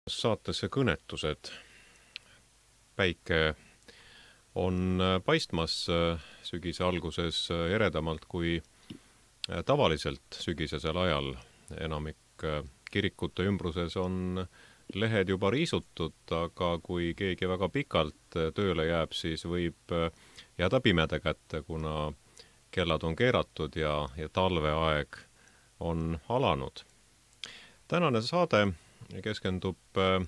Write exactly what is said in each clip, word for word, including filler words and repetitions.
Saatesse kõnetused. Päike on paistmas sügise alguses eredamalt kui tavaliselt sügisesel ajal. Enamik kirikute ümbruses on lehed juba riisutud, aga kui keegi väga pikalt tööle jääb, siis võib jääda pimeda kätte, kuna kellad on keeratud ja, ja talveaeg on alanud. Tänane saade keskendub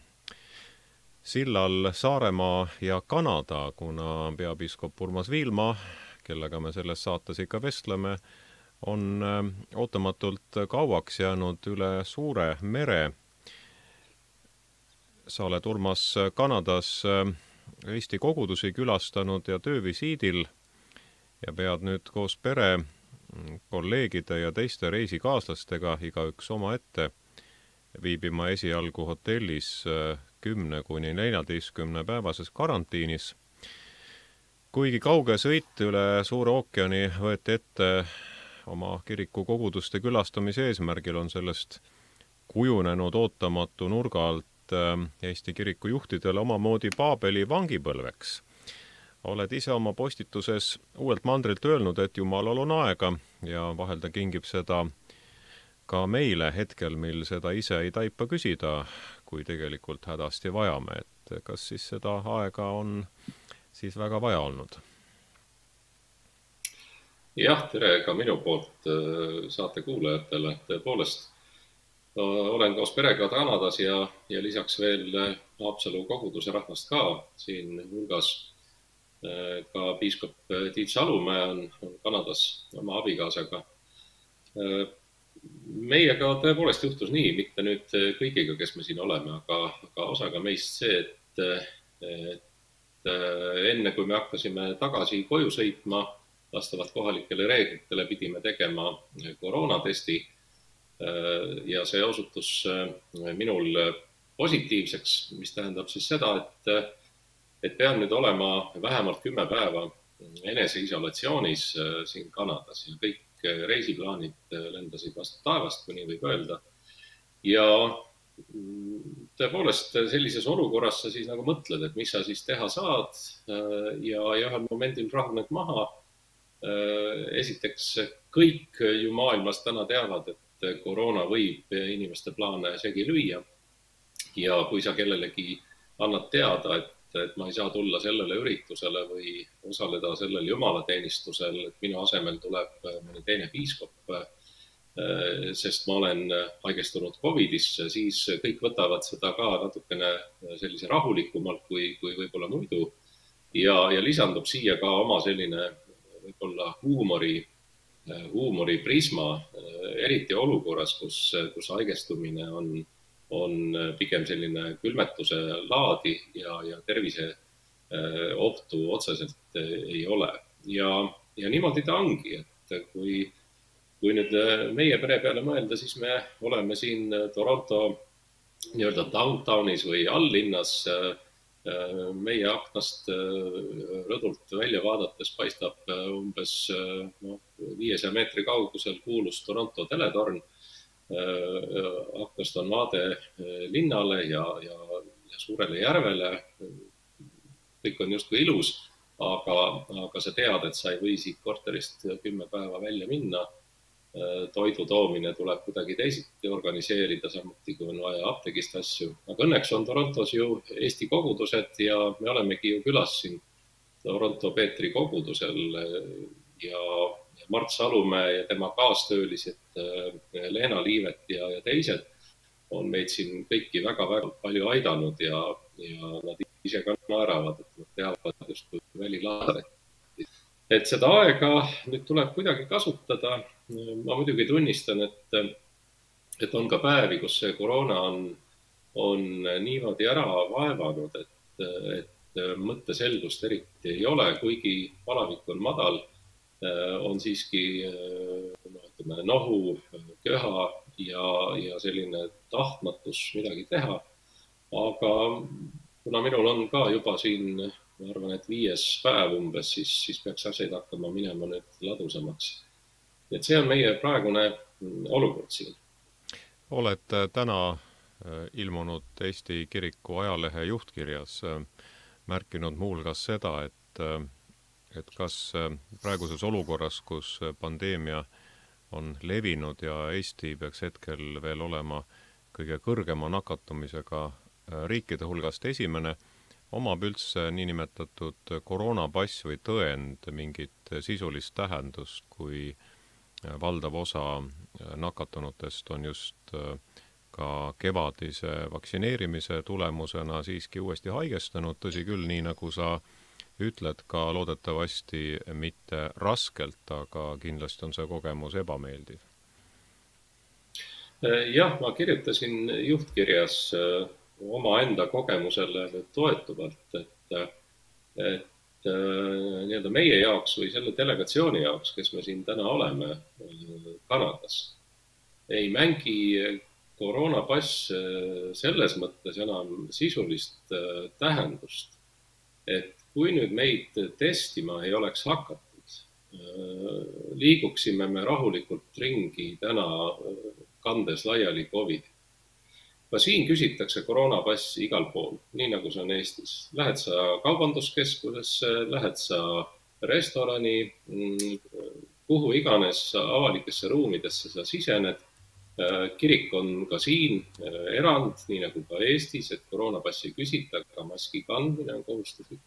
sillal Saaremaa ja Kanada, kuna peapiiskop Urmas Viilma, kellega me selles saates ikka vestleme, on ootamatult kauaks jäänud üle suure mere. Sa oled, Urmas, Kanadas Eesti kogudusi külastanud ja töövisiidil ja pead nüüd koos pere, kolleegide ja teiste reisikaaslastega igaüks oma ette viibima esialgu hotellis kümne kuni neljateistkümne päevases karantiinis. Kuigi kauge sõit üle suure ookeani võeti ette oma kiriku koguduste külastamise eesmärgil, on sellest kujunenud ootamatu nurga alt Eesti kiriku juhtidele omamoodi Paabeli vangipõlveks. Oled ise oma postituses uuelt mandrilt öelnud, et Jumalal on aega ja vahel ta kingib seda ka meile hetkel, mil seda ise ei taipa küsida, kui tegelikult hädasti vajame. Et kas siis seda aega on siis väga vaja olnud? Jah, tere ka minu poolt saate kuulajatele. Tõepoolest, olen koos perega Kanadas ja, ja lisaks veel Haapsalu koguduse rahvast ka. Siin hulgas ka piiskop Tiit Salumäe on, on Kanadas oma abikaasaga. Meiega tõepoolest juhtus nii, mitte nüüd kõigiga, kes me siin oleme, aga, aga osaga meist see, et, et enne kui me hakkasime tagasi koju sõitma, vastavalt kohalikele reeglitele pidime tegema koroonatesti ja see osutus minul positiivseks, mis tähendab siis seda, et, et pean nüüd olema vähemalt kümme päeva eneseisolatsioonis siin Kanadas ja kõik reisiplaanid lendasid vastu taevast, kui nii võib öelda. Ja tõepoolest sellises olukorras sa siis nagu mõtled, et mis sa siis teha saad ja, ja ühel momendil rahuned maha. Esiteks kõik ju maailmas täna teavad, et koroona võib inimeste plaane segi lüüa. Ja kui sa kellelegi annad teada, et et ma ei saa tulla sellele üritusele või osaleda sellel jumalateenistusel, et minu asemel tuleb mõni teine piiskop, sest ma olen haigestunud covidisse, siis kõik võtavad seda ka natukene sellise rahulikumalt kui, kui võib-olla muidu. Ja, ja lisandub siia ka oma selline võib-olla huumori, huumori prisma, eriti olukorras, kus, kus haigestumine on on pigem selline külmetuse laadi ja, ja tervise ohtu otseselt ei ole. Ja, ja niimoodi ta ongi, et kui, kui nüüd meie pere peale mõelda, siis me oleme siin Toronto nii-öelda downtownis või alllinnas. Meie aknast rõdult välja vaadates paistab umbes no, viiesaja meetri kaugusel kuulus Toronto teletorn. Aknast on vaade linnale ja, ja, ja suurele järvele. Kõik on justkui ilus, aga, aga sa tead, et sa ei või siit korterist kümme päeva välja minna. Toidu toomine tuleb kuidagi teisiti organiseerida, samuti kui on vaja apteegist asju. Aga õnneks on Torontos ju Eesti kogudused ja me olemegi ju külas siin Toronto Peetri kogudusel ja Mart Salumäe ja tema kaastöölised Leena Liivet ja, ja teised on meid siin kõiki väga-väga palju aidanud ja, ja nad ise ka naeravad, et nad teavad just kui välilaadret. Et seda aega nüüd tuleb kuidagi kasutada. Ma muidugi tunnistan, et, et on ka päevi, kus see koroona on, on niimoodi ära vaevanud, et, et mõtteselgust eriti ei ole, kuigi palavik on madal. On siiski no, ütleme, nohu, köha ja, ja selline tahtmatus midagi teha. Aga kuna minul on ka juba siin, ma arvan, et viies päev umbes, siis, siis peaks asjad hakkama minema nüüd ladusamaks. Et see on meie praegune olukord siin. Oled täna ilmunud Eesti kiriku ajalehe juhtkirjas märkinud muuhulgas seda, et, et kas praeguses olukorras, kus pandeemia on levinud ja Eesti peaks hetkel veel olema kõige kõrgema nakatumisega riikide hulgast esimene, omab üldse niinimetatud koroonapass või tõend mingit sisulist tähendust, kui valdav osa nakatunutest on just ka kevadise vaktsineerimise tulemusena siiski uuesti haigestunud, tõsi küll, nii nagu sa ütled, ka loodetavasti mitte raskelt, aga kindlasti on see kogemus ebameeldiv. Jah, ma kirjutasin juhtkirjas omaenda kogemusele toetuvalt, et, et nii-öelda meie jaoks või selle delegatsiooni jaoks, kes me siin täna oleme Kanadas, ei mängi koroonapass selles mõttes enam sisulist tähendust, et kui nüüd meid testima ei oleks hakatud, liiguksime me rahulikult ringi täna kandes laiali COVID. Ka siin küsitakse koroonapassi igal pool, nii nagu see on Eestis. Lähed sa kaubanduskeskusesse, lähed sa restorani, kuhu iganes avalikesse ruumidesse sa sisened. Kirik on ka siin erand, nii nagu ka Eestis, et koroonapassi ei küsita, ka maski kandmine on kohustuslik.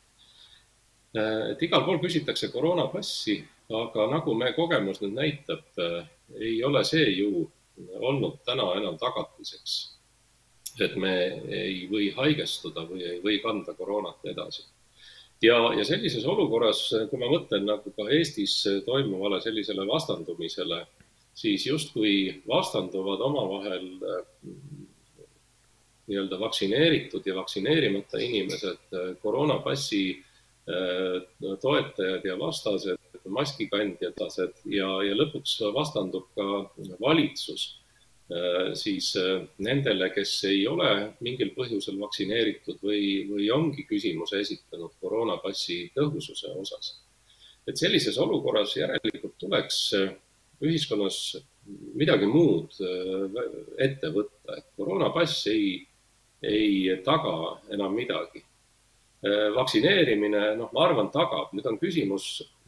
Et igal pool küsitakse koroonapassi, aga nagu me kogemus nüüd näitab, ei ole see ju olnud täna enam tagatiseks, et me ei või haigestuda või ei või kanda koroonat edasi. Ja, ja sellises olukorras, kui ma mõtlen nagu ka Eestis toimuvale sellisele vastandumisele, siis justkui vastanduvad omavahel nii-öelda vaktsineeritud ja vaktsineerimata inimesed, koroonapassi toetajad ja vastased, maskikandjad ja, ja lõpuks vastandub ka valitsus siis nendele, kes ei ole mingil põhjusel vaktsineeritud või, või ongi küsimuse esitanud koroonapassi tõhususe osas. Et sellises olukorras järelikult tuleks ühiskonnas midagi muud ette võtta, et koroonapass ei, ei taga enam midagi. Vaktsineerimine, noh, ma arvan, tagab. Nüüd on küsimus,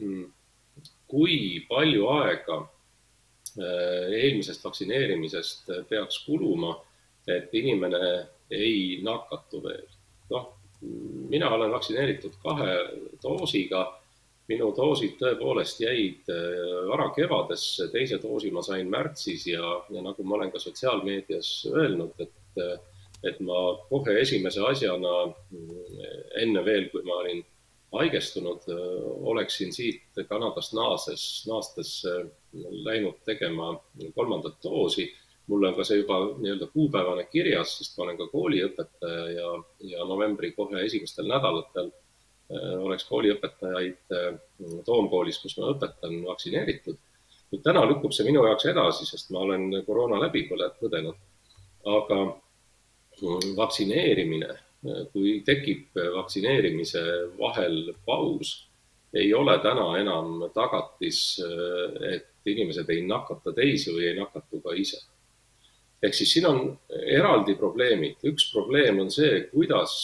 kui palju aega eelmisest vaktsineerimisest peaks kuluma, et inimene ei nakatu veel. Noh, mina olen vaktsineeritud kahe doosiga. Minu doosid tõepoolest jäid vara kevadesse, teise doosi ma sain märtsis ja, ja nagu ma olen ka sotsiaalmeedias öelnud, et et ma kohe esimese asjana enne veel, kui ma olin haigestunud, oleksin siit Kanadast naases, naastes läinud tegema kolmandat doosi. Mul on ka see juba nii-öelda kuupäevane kirjas, sest ma olen ka kooliõpetaja ja, ja novembri kohe esimestel nädalatel oleks kooliõpetajaid Toomkoolis, kus ma õpetan, vaktsineeritud. Nüüd täna lükkub see minu jaoks edasi, sest ma olen koroona läbi põdenud. Aga vaktsineerimine, kui tekib vaktsineerimise vahel paus, ei ole täna enam tagatis, et inimesed ei nakata teisi või ei nakatu ka ise. Ehk siis siin on eraldi probleemid. Üks probleem on see, kuidas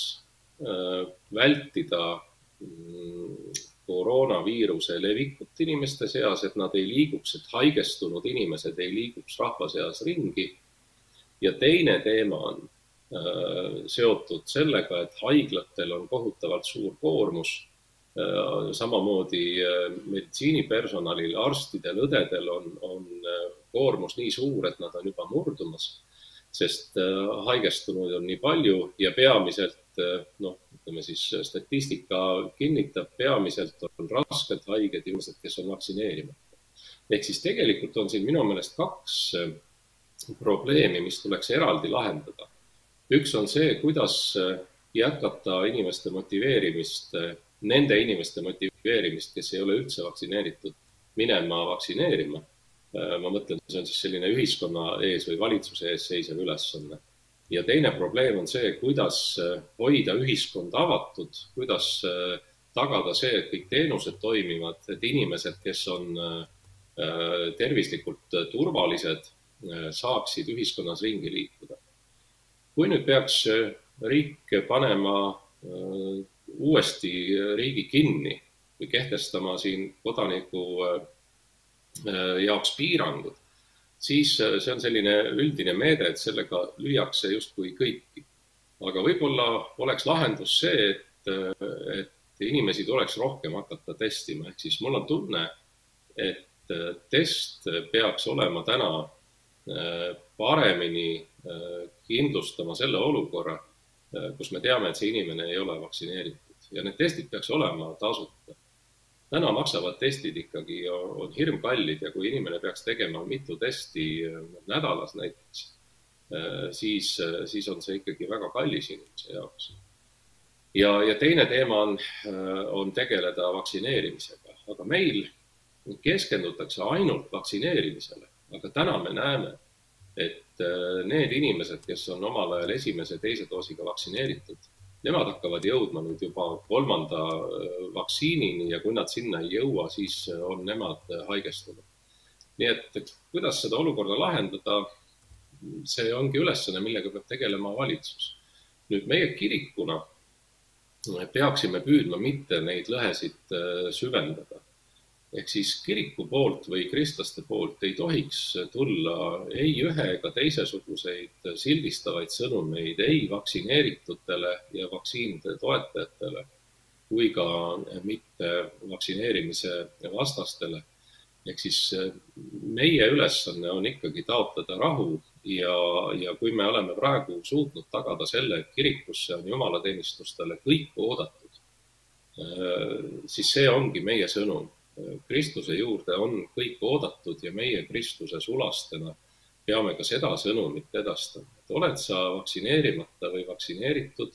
vältida koroonaviiruse levikut inimeste seas, et nad ei liiguks, et haigestunud inimesed ei liiguks rahva seas ringi. Ja teine teema on seotud sellega, et haiglatel on kohutavalt suur koormus, samamoodi meditsiinipersonalil, arstidel, õdedel on, on koormus nii suur, et nad on juba murdumas, sest haigestunud on nii palju ja peamiselt, noh, ütleme siis statistika kinnitab, peamiselt on raskelt haiged inimesed, kes on vaktsineerimata. Ehk siis tegelikult on siin minu meelest kaks probleemi, mis tuleks eraldi lahendada. Üks on see, kuidas jätkata inimeste motiveerimist, nende inimeste motiveerimist, kes ei ole üldse vaktsineeritud, minema vaktsineerima. Ma mõtlen, see on siis selline ühiskonna ees või valitsuse ees seisev ülesanne. Ja teine probleem on see, kuidas hoida ühiskond avatud, kuidas tagada see, et kõik teenused toimivad, et inimesed, kes on tervislikult turvalised, saaksid ühiskonnas ringi liikuda. kui nüüd peaks riik panema uuesti riigi kinni või kehtestama siin kodaniku jaoks piirangud, siis see on selline üldine meede, et sellega lüüakse justkui kõiki. Aga võib-olla oleks lahendus see, et, et inimesi tuleks rohkem hakata testima. Ehk siis mul on tunne, et test peaks olema täna paremini kindlustama selle olukorra, kus me teame, et see inimene ei ole vaktsineeritud. Ja need testid peaks olema tasuta. Täna maksavad testid ikkagi on hirmkallid ja kui inimene peaks tegema mitu testi nädalas näiteks, siis, siis on see ikkagi väga kallis inimese jaoks. Ja, ja teine teema on, on tegeleda vaktsineerimisega. Aga meil keskendutakse ainult vaktsineerimisele. Aga täna me näeme, et need inimesed, kes on omal ajal esimese ja teise doosiga vaktsineeritud, nemad hakkavad jõudma nüüd juba kolmanda vaktsiinini ja kui nad sinna ei jõua, siis on nemad haigestunud. Nii et kuidas seda olukorda lahendada, see ongi ülesanne, millega peab tegelema valitsus. Nüüd meie kirikuna peaksime püüdma mitte neid lõhesid süvendada. Ehk siis kiriku poolt või kristlaste poolt ei tohiks tulla ei ühe ega teisesugused sildistavaid sõnumeid ei vaktsineeritutele ja vaktsiinide toetajatele kui ka mitte vaktsineerimise vastastele. Ehk siis meie ülesanne on ikkagi taotleda rahu ja, ja kui me oleme praegu suutnud tagada selle, et kirikusse on jumalateenistustele kõik oodatud, siis see ongi meie sõnum. Kristuse juurde on kõik oodatud ja meie Kristuse sulastena peame ka seda sõnumit edastama. Et oled sa vaktsineerimata või vaktsineeritud,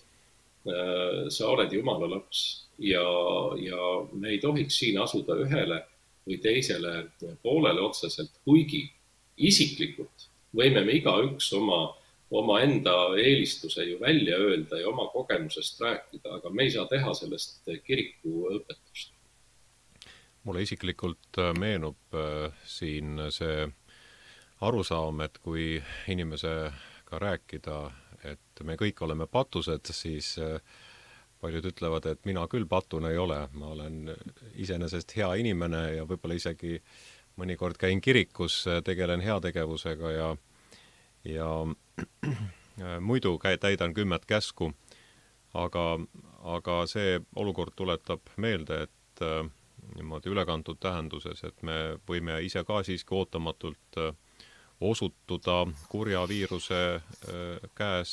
sa oled Jumala laps ja, ja me ei tohiks siin asuda ühele või teisele poolele otseselt, kuigi isiklikult võime me igaüks oma, oma enda eelistuse ju välja öelda ja oma kogemusest rääkida, aga me ei saa teha sellest kiriku õpetust. Mulle isiklikult meenub siin see arusaam, et kui inimesega rääkida, et me kõik oleme patused, siis paljud ütlevad, et mina küll patune ei ole. Ma olen iseenesest hea inimene ja võib-olla isegi mõnikord käin kirikus, tegelen heategevusega ja, ja muidu täidan kümmet käsku. Aga, aga see olukord tuletab meelde, et niimoodi ülekantud tähenduses, et me võime ise ka siiski ootamatult osutuda kurja viiruse käes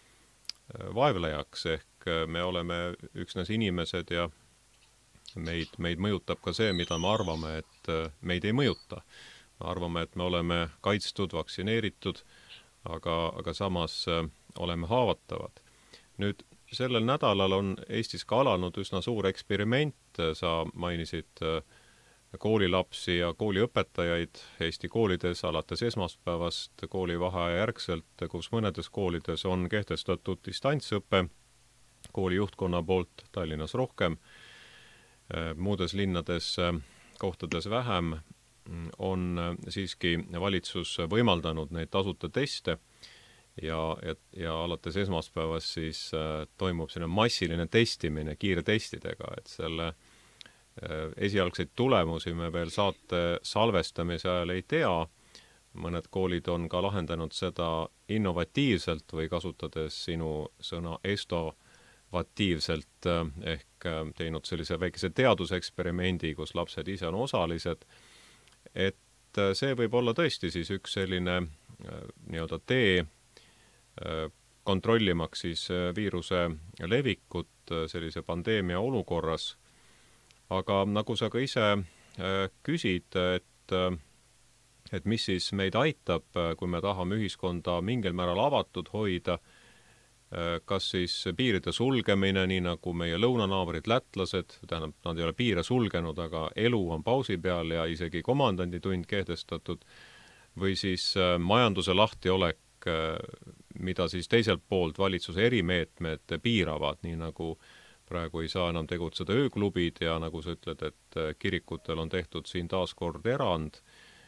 vaevlejaks, ehk me oleme üksnes inimesed ja meid, meid mõjutab ka see, mida me arvame, et meid ei mõjuta. Me arvame, et me oleme kaitstud, vaktsineeritud, aga, aga samas oleme haavatavad. Nüüd sellel nädalal on Eestis ka alanud üsna suur eksperiment. Sa mainisid koolilapsi ja kooliõpetajaid Eesti koolides alates esmaspäevast koolivaheaja järgselt, kus mõnedes koolides on kehtestatud distantsõpe kooli juhtkonna poolt, Tallinnas rohkem, muudes linnades kohtades vähem, on siiski valitsus võimaldanud neid tasuta teste. Ja, ja, ja alates esmaspäevast siis äh, toimub selline massiline testimine kiire testidega, et selle äh, esialgseid tulemusi me veel saate salvestamise ajal ei tea. Mõned koolid on ka lahendanud seda innovatiivselt või kasutades sinu sõna estovatiivselt äh, ehk äh, teinud sellise väikese teaduseksperimendi, kus lapsed ise on osalised. Et äh, see võib olla tõesti siis üks selline äh, nii-öelda tee kontrollimaks siis viiruse levikut sellise pandeemia olukorras. Aga nagu sa ka ise küsid, et, et mis siis meid aitab, kui me tahame ühiskonda mingil määral avatud hoida, kas siis piiride sulgemine, nii nagu meie lõunanaabrid lätlased, tähendab, nad ei ole piire sulgenud, aga elu on pausi peal ja isegi komandanditund kehtestatud, või siis majanduse lahtiolek, mida siis teiselt poolt valitsuse erimeetmed piiravad, nii nagu praegu ei saa enam tegutseda ööklubid ja nagu sa ütled, et kirikutel on tehtud siin taas kord erand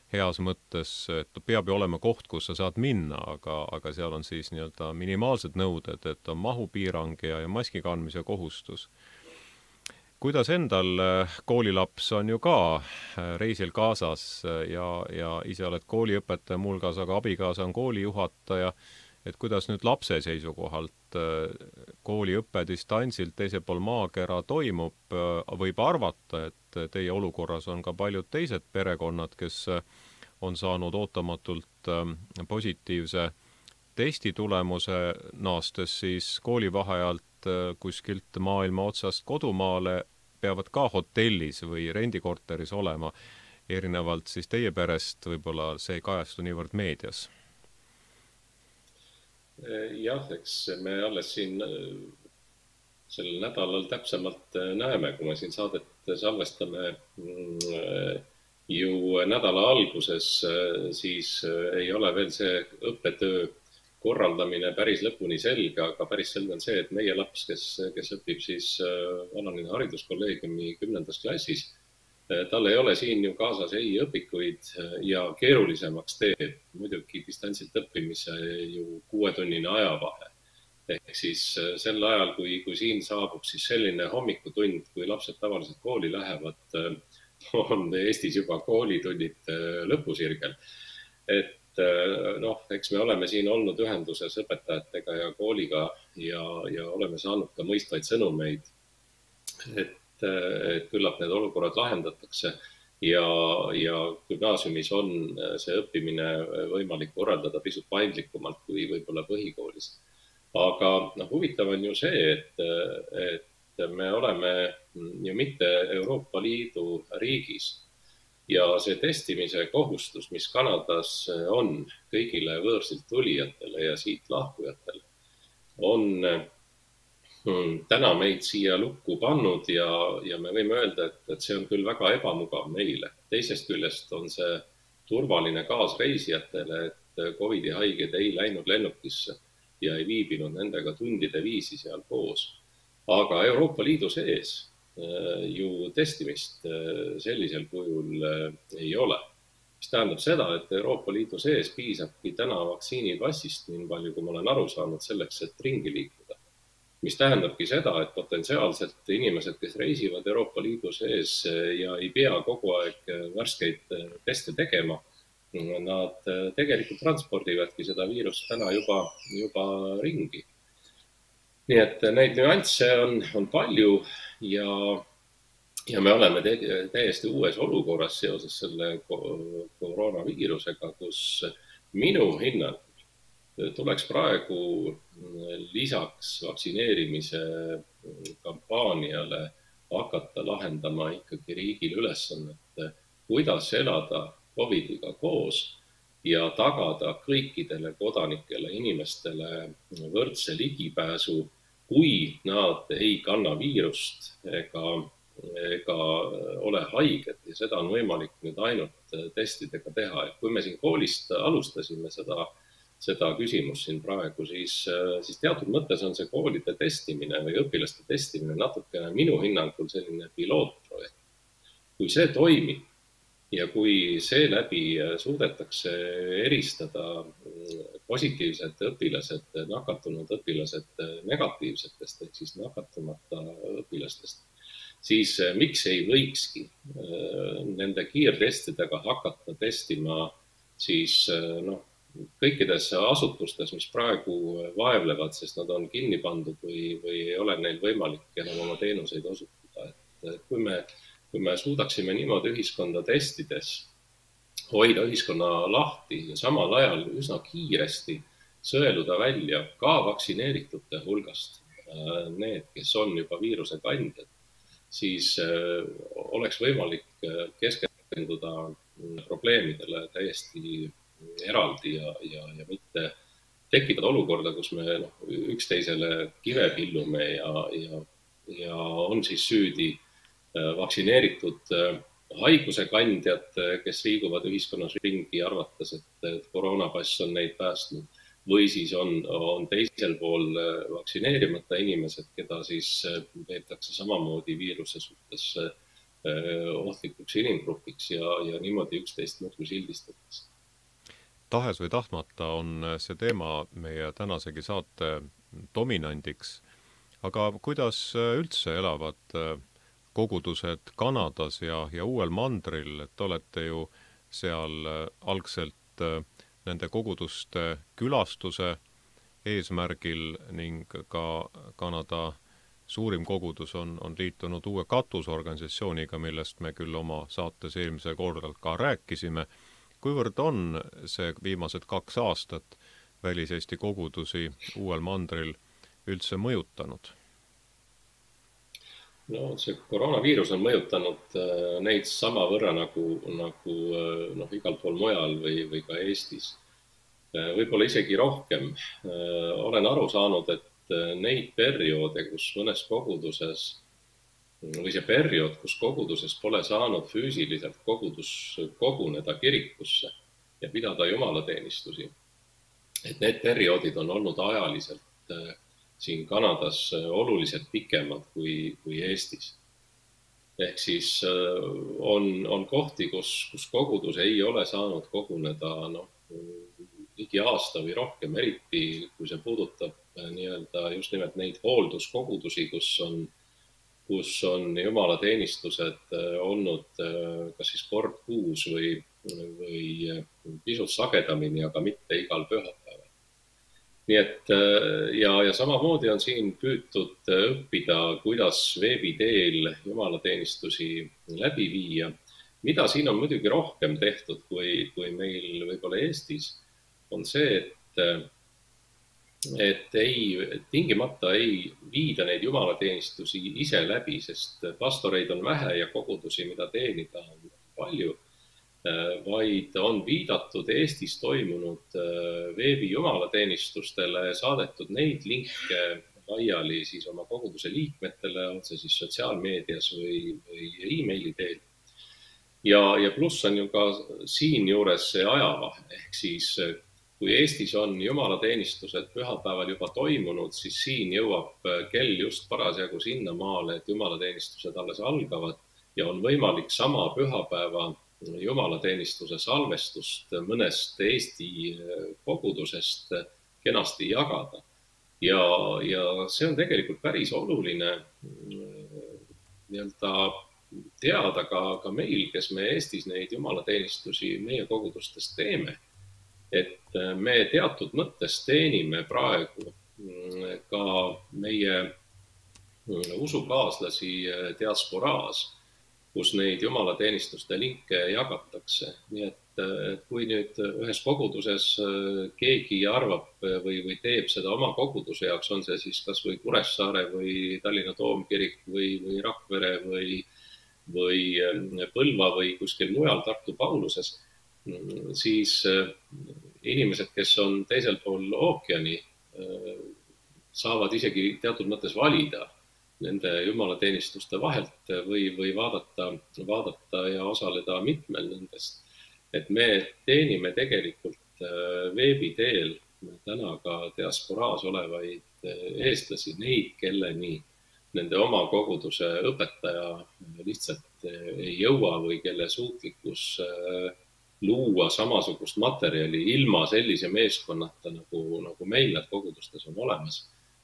heas mõttes, et peab ju olema koht, kus sa saad minna, aga, aga seal on siis nii-öelda minimaalsed nõuded, et on mahupiirang ja, ja maski kandmise kohustus. Kuidas endal koolilaps on ju ka reisil kaasas ja, ja ise oled kooliõpetaja mulgas, aga abikaasa on koolijuhataja, et kuidas nüüd lapse seisukohalt kooliõppe distantsilt teisel pool maakera toimub, võib arvata, et teie olukorras on ka paljud teised perekonnad, kes on saanud ootamatult positiivse testi tulemuse naastes siis koolivaheajalt kuskilt maailma otsast kodumaale, peavad ka hotellis või rendikorteris olema, erinevalt siis teie perest, võib-olla see ei kajastu niivõrd meedias. Jah, eks me alles siin sellel nädalal täpsemalt näeme, kui me siin saadet salvestame ju nädala alguses, siis ei ole veel see õppetöö korraldamine päris lõpuni selge, aga päris selge on see, et meie laps, kes, kes õpib siis Vanalinna hariduskolleegiumi kümnendas klassis, tal ei ole siin ju kaasas ei õpikuid ja keerulisemaks teeb muidugi distantsilt õppimise ju kuuetunnine ajavahe. Ehk siis sel ajal, kui, kui siin saabub siis selline hommikutund, kui lapsed tavaliselt kooli lähevad, on Eestis juba koolitunnid lõpusirgel. Et noh, eks me oleme siin olnud ühenduses õpetajatega ja kooliga ja, ja oleme saanud ka mõistvaid sõnumeid, et et küllap need olukorrad lahendatakse ja, ja gümnaasiumis on see õppimine võimalik korraldada pisut paindlikumalt kui võib-olla põhikoolis. Aga no, huvitav on ju see, et, et me oleme ju mitte Euroopa Liidu riigis ja see testimise kohustus, mis Kanadas on kõigile võõrsilt tulijatele ja siit lahkujatele, on täna meid siia lukku pannud ja, ja me võime öelda, et, et see on küll väga ebamugav meile. Teisest küljest on see turvaline kaasreisijatele, et Covidi haiged ei läinud lennukisse ja ei viibinud nendega tundide viisi seal koos. Aga Euroopa Liidu sees ju testimist sellisel kujul ei ole. Mis tähendab seda, et Euroopa Liidu sees piisabki täna vaktsiinipassist, nii palju kui ma olen aru saanud selleks, et ringi liikuda. Mis tähendabki seda, et potentsiaalselt inimesed, kes reisivad Euroopa Liidu sees ja ei pea kogu aeg värskeid teste tegema, nad tegelikult transpordivadki seda viirust täna juba, juba ringi. Nii et neid nüansse on, on palju ja, ja me oleme te, täiesti uues olukorras seoses selle koroonaviirusega, kus minu hinnang tuleks praegu lisaks vaktsineerimise kampaaniale hakata lahendama ikkagi riigil ülesannet, kuidas elada Covidiga koos ja tagada kõikidele kodanikele, inimestele võrdse ligipääsu, kui nad ei kanna viirust ega, ega ole haiged ja seda on võimalik nüüd ainult testidega teha. Et kui me siin koolist alustasime seda seda küsimust siin praegu, siis, siis teatud mõttes on see koolide testimine või õpilaste testimine natukene minu hinnangul selline pilootprojekt. Kui see toimib ja kui seeläbi suudetakse eristada positiivsed õpilased, nakatunud õpilased negatiivsetest ehk siis nakatumata õpilastest, siis miks ei võikski nende kiirtestidega hakata testima siis noh, kõikides asutustes, mis praegu vaevlevad, sest nad on kinni pandud või, või ei ole neil võimalik enam oma teenuseid osutada. Et kui me, kui me suudaksime niimoodi ühiskonda testides hoida ühiskonna lahti ja samal ajal üsna kiiresti sõeluda välja ka vaktsineeritute hulgast need, kes on juba viiruse kandjad, siis oleks võimalik keskenduda probleemidele täiesti eraldi ja, ja, ja mitte tekitada olukorda, kus me no, üksteisele kive pillume ja, ja, ja on siis süüdi vaktsineeritud haiguse kandjad, kes liiguvad ühiskonnas ringi arvates, et koroonapass on neid päästnud, või siis on, on teisel pool vaktsineerimata inimesed, keda siis peetakse samamoodi viiruse suhtes ohtlikuks inimgrupiks ja, ja niimoodi üksteist muudkui sildistatakse. Tahes või tahtmata on see teema meie tänasegi saate dominandiks. Aga kuidas üldse elavad kogudused Kanadas ja, ja Uuel Mandril, et olete ju seal algselt nende koguduste külastuse eesmärgil ning ka Kanada suurim kogudus on, on liitunud uue katusorganisatsiooniga, millest me küll oma saates eelmise korral ka rääkisime. Kuivõrd on see viimased kaks aastat väliseesti kogudusi Uuel Mandril üldse mõjutanud? No see koroonaviirus on mõjutanud neid sama võrra nagu, nagu noh, igal pool mujal või, või ka Eestis. Võib-olla isegi rohkem. Olen aru saanud, et neid perioode, kus mõnes koguduses või see periood, kus koguduses pole saanud füüsiliselt kogudus koguneda kirikusse ja pidada jumalateenistusi, et need perioodid on olnud ajaliselt siin Kanadas oluliselt pikemad kui, kui Eestis. Ehk siis on, on kohti, kus, kus kogudus ei ole saanud koguneda noh, ligi aasta või rohkem, eriti kui see puudutab nii-öelda just nimelt neid hoolduskogudusi, kus on, kus on jumalateenistused olnud kas siis kord kuus või, või pisut sagedamini, aga mitte igal pühapäeval. Nii et ja, ja samamoodi on siin püütud õppida, kuidas veebi teel jumalateenistusi läbi viia. Mida siin on muidugi rohkem tehtud kui, kui meil võib-olla Eestis, on see, et, et ei, tingimata ei viida neid jumalateenistusi ise läbi, sest pastoreid on vähe ja kogudusi, mida teenida on palju, vaid on viidatud Eestis toimunud veebi jumalateenistustele, saadetud neid linke laiali siis oma koguduse liikmetele, on see siis sotsiaalmeedias või, või e-maili teel. Ja, ja pluss on ju ka siin juures see ajavahe, ehk siis kui Eestis on jumalateenistused pühapäeval juba toimunud, siis siin jõuab kell just parasjagu sinna maale, et jumalateenistused alles algavad ja on võimalik sama pühapäeva jumalateenistuse salvestust mõnest Eesti kogudusest kenasti jagada. Ja, ja see on tegelikult päris oluline nii-öelda teada ka, ka meil, kes me Eestis neid jumalateenistusi meie kogudustes teeme. Et me teatud mõttes teenime praegu ka meie usukaaslasi diasporaas, kus neid jumalateenistuste linke jagatakse. Nii et, et kui nüüd ühes koguduses keegi arvab või, või teeb seda oma koguduse jaoks, on see siis kas või Kuressaare või Tallinna Toomkirik või, või Rakvere või, või Põlva või kuskil mujal Tartu Pauluses, siis inimesed, kes on teisel pool ookeani, saavad isegi teatud mõttes valida nende jumalateenistuste vahelt või, või vaadata, vaadata ja osaleda mitmel nendest. Et me teenime tegelikult veebi teel täna ka diasporaas olevaid eestlasi, neid, kelleni nende oma koguduse õpetaja lihtsalt ei jõua või kelle suutlikkus luua samasugust materjali ilma sellise meeskonnata, nagu, nagu meil need kogudustes on olemas.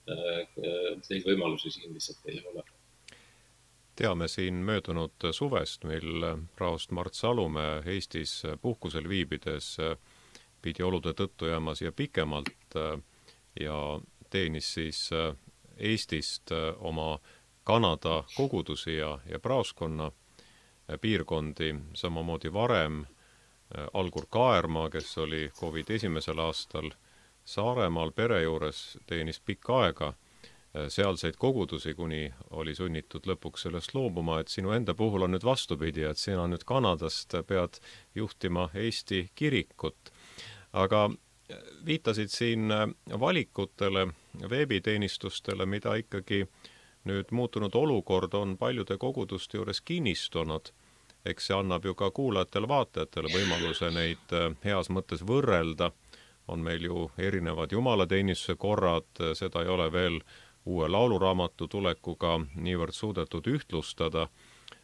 Neid võimalusi siin lihtsalt ei ole. Teame siin möödunud suvest, mil praost Mart Salumäe Eestis puhkusel viibides pidi olude tõttu jääma siia pikemalt ja teenis siis Eestist oma Kanada kogudusi ja, ja praoskonna piirkondi, samamoodi varem Algur Kaermaa, kes oli COVID esimesel aastal Saaremaal pere juures, teenis pikka aega sealseid kogudusi, kuni oli sunnitud lõpuks sellest loobuma, et sinu enda puhul on nüüd vastupidi, et sina nüüd Kanadast pead juhtima Eesti kirikut. Aga viitasid siin valikutele, veebiteenistustele, mida ikkagi nüüd muutunud olukord on paljude koguduste juures kinnistunud. Eks see annab ju ka kuulajatele, vaatajatele võimaluse neid heas mõttes võrrelda. On meil ju erinevad jumalateenistuse korrad, seda ei ole veel uue lauluraamatu tulekuga niivõrd suudetud ühtlustada.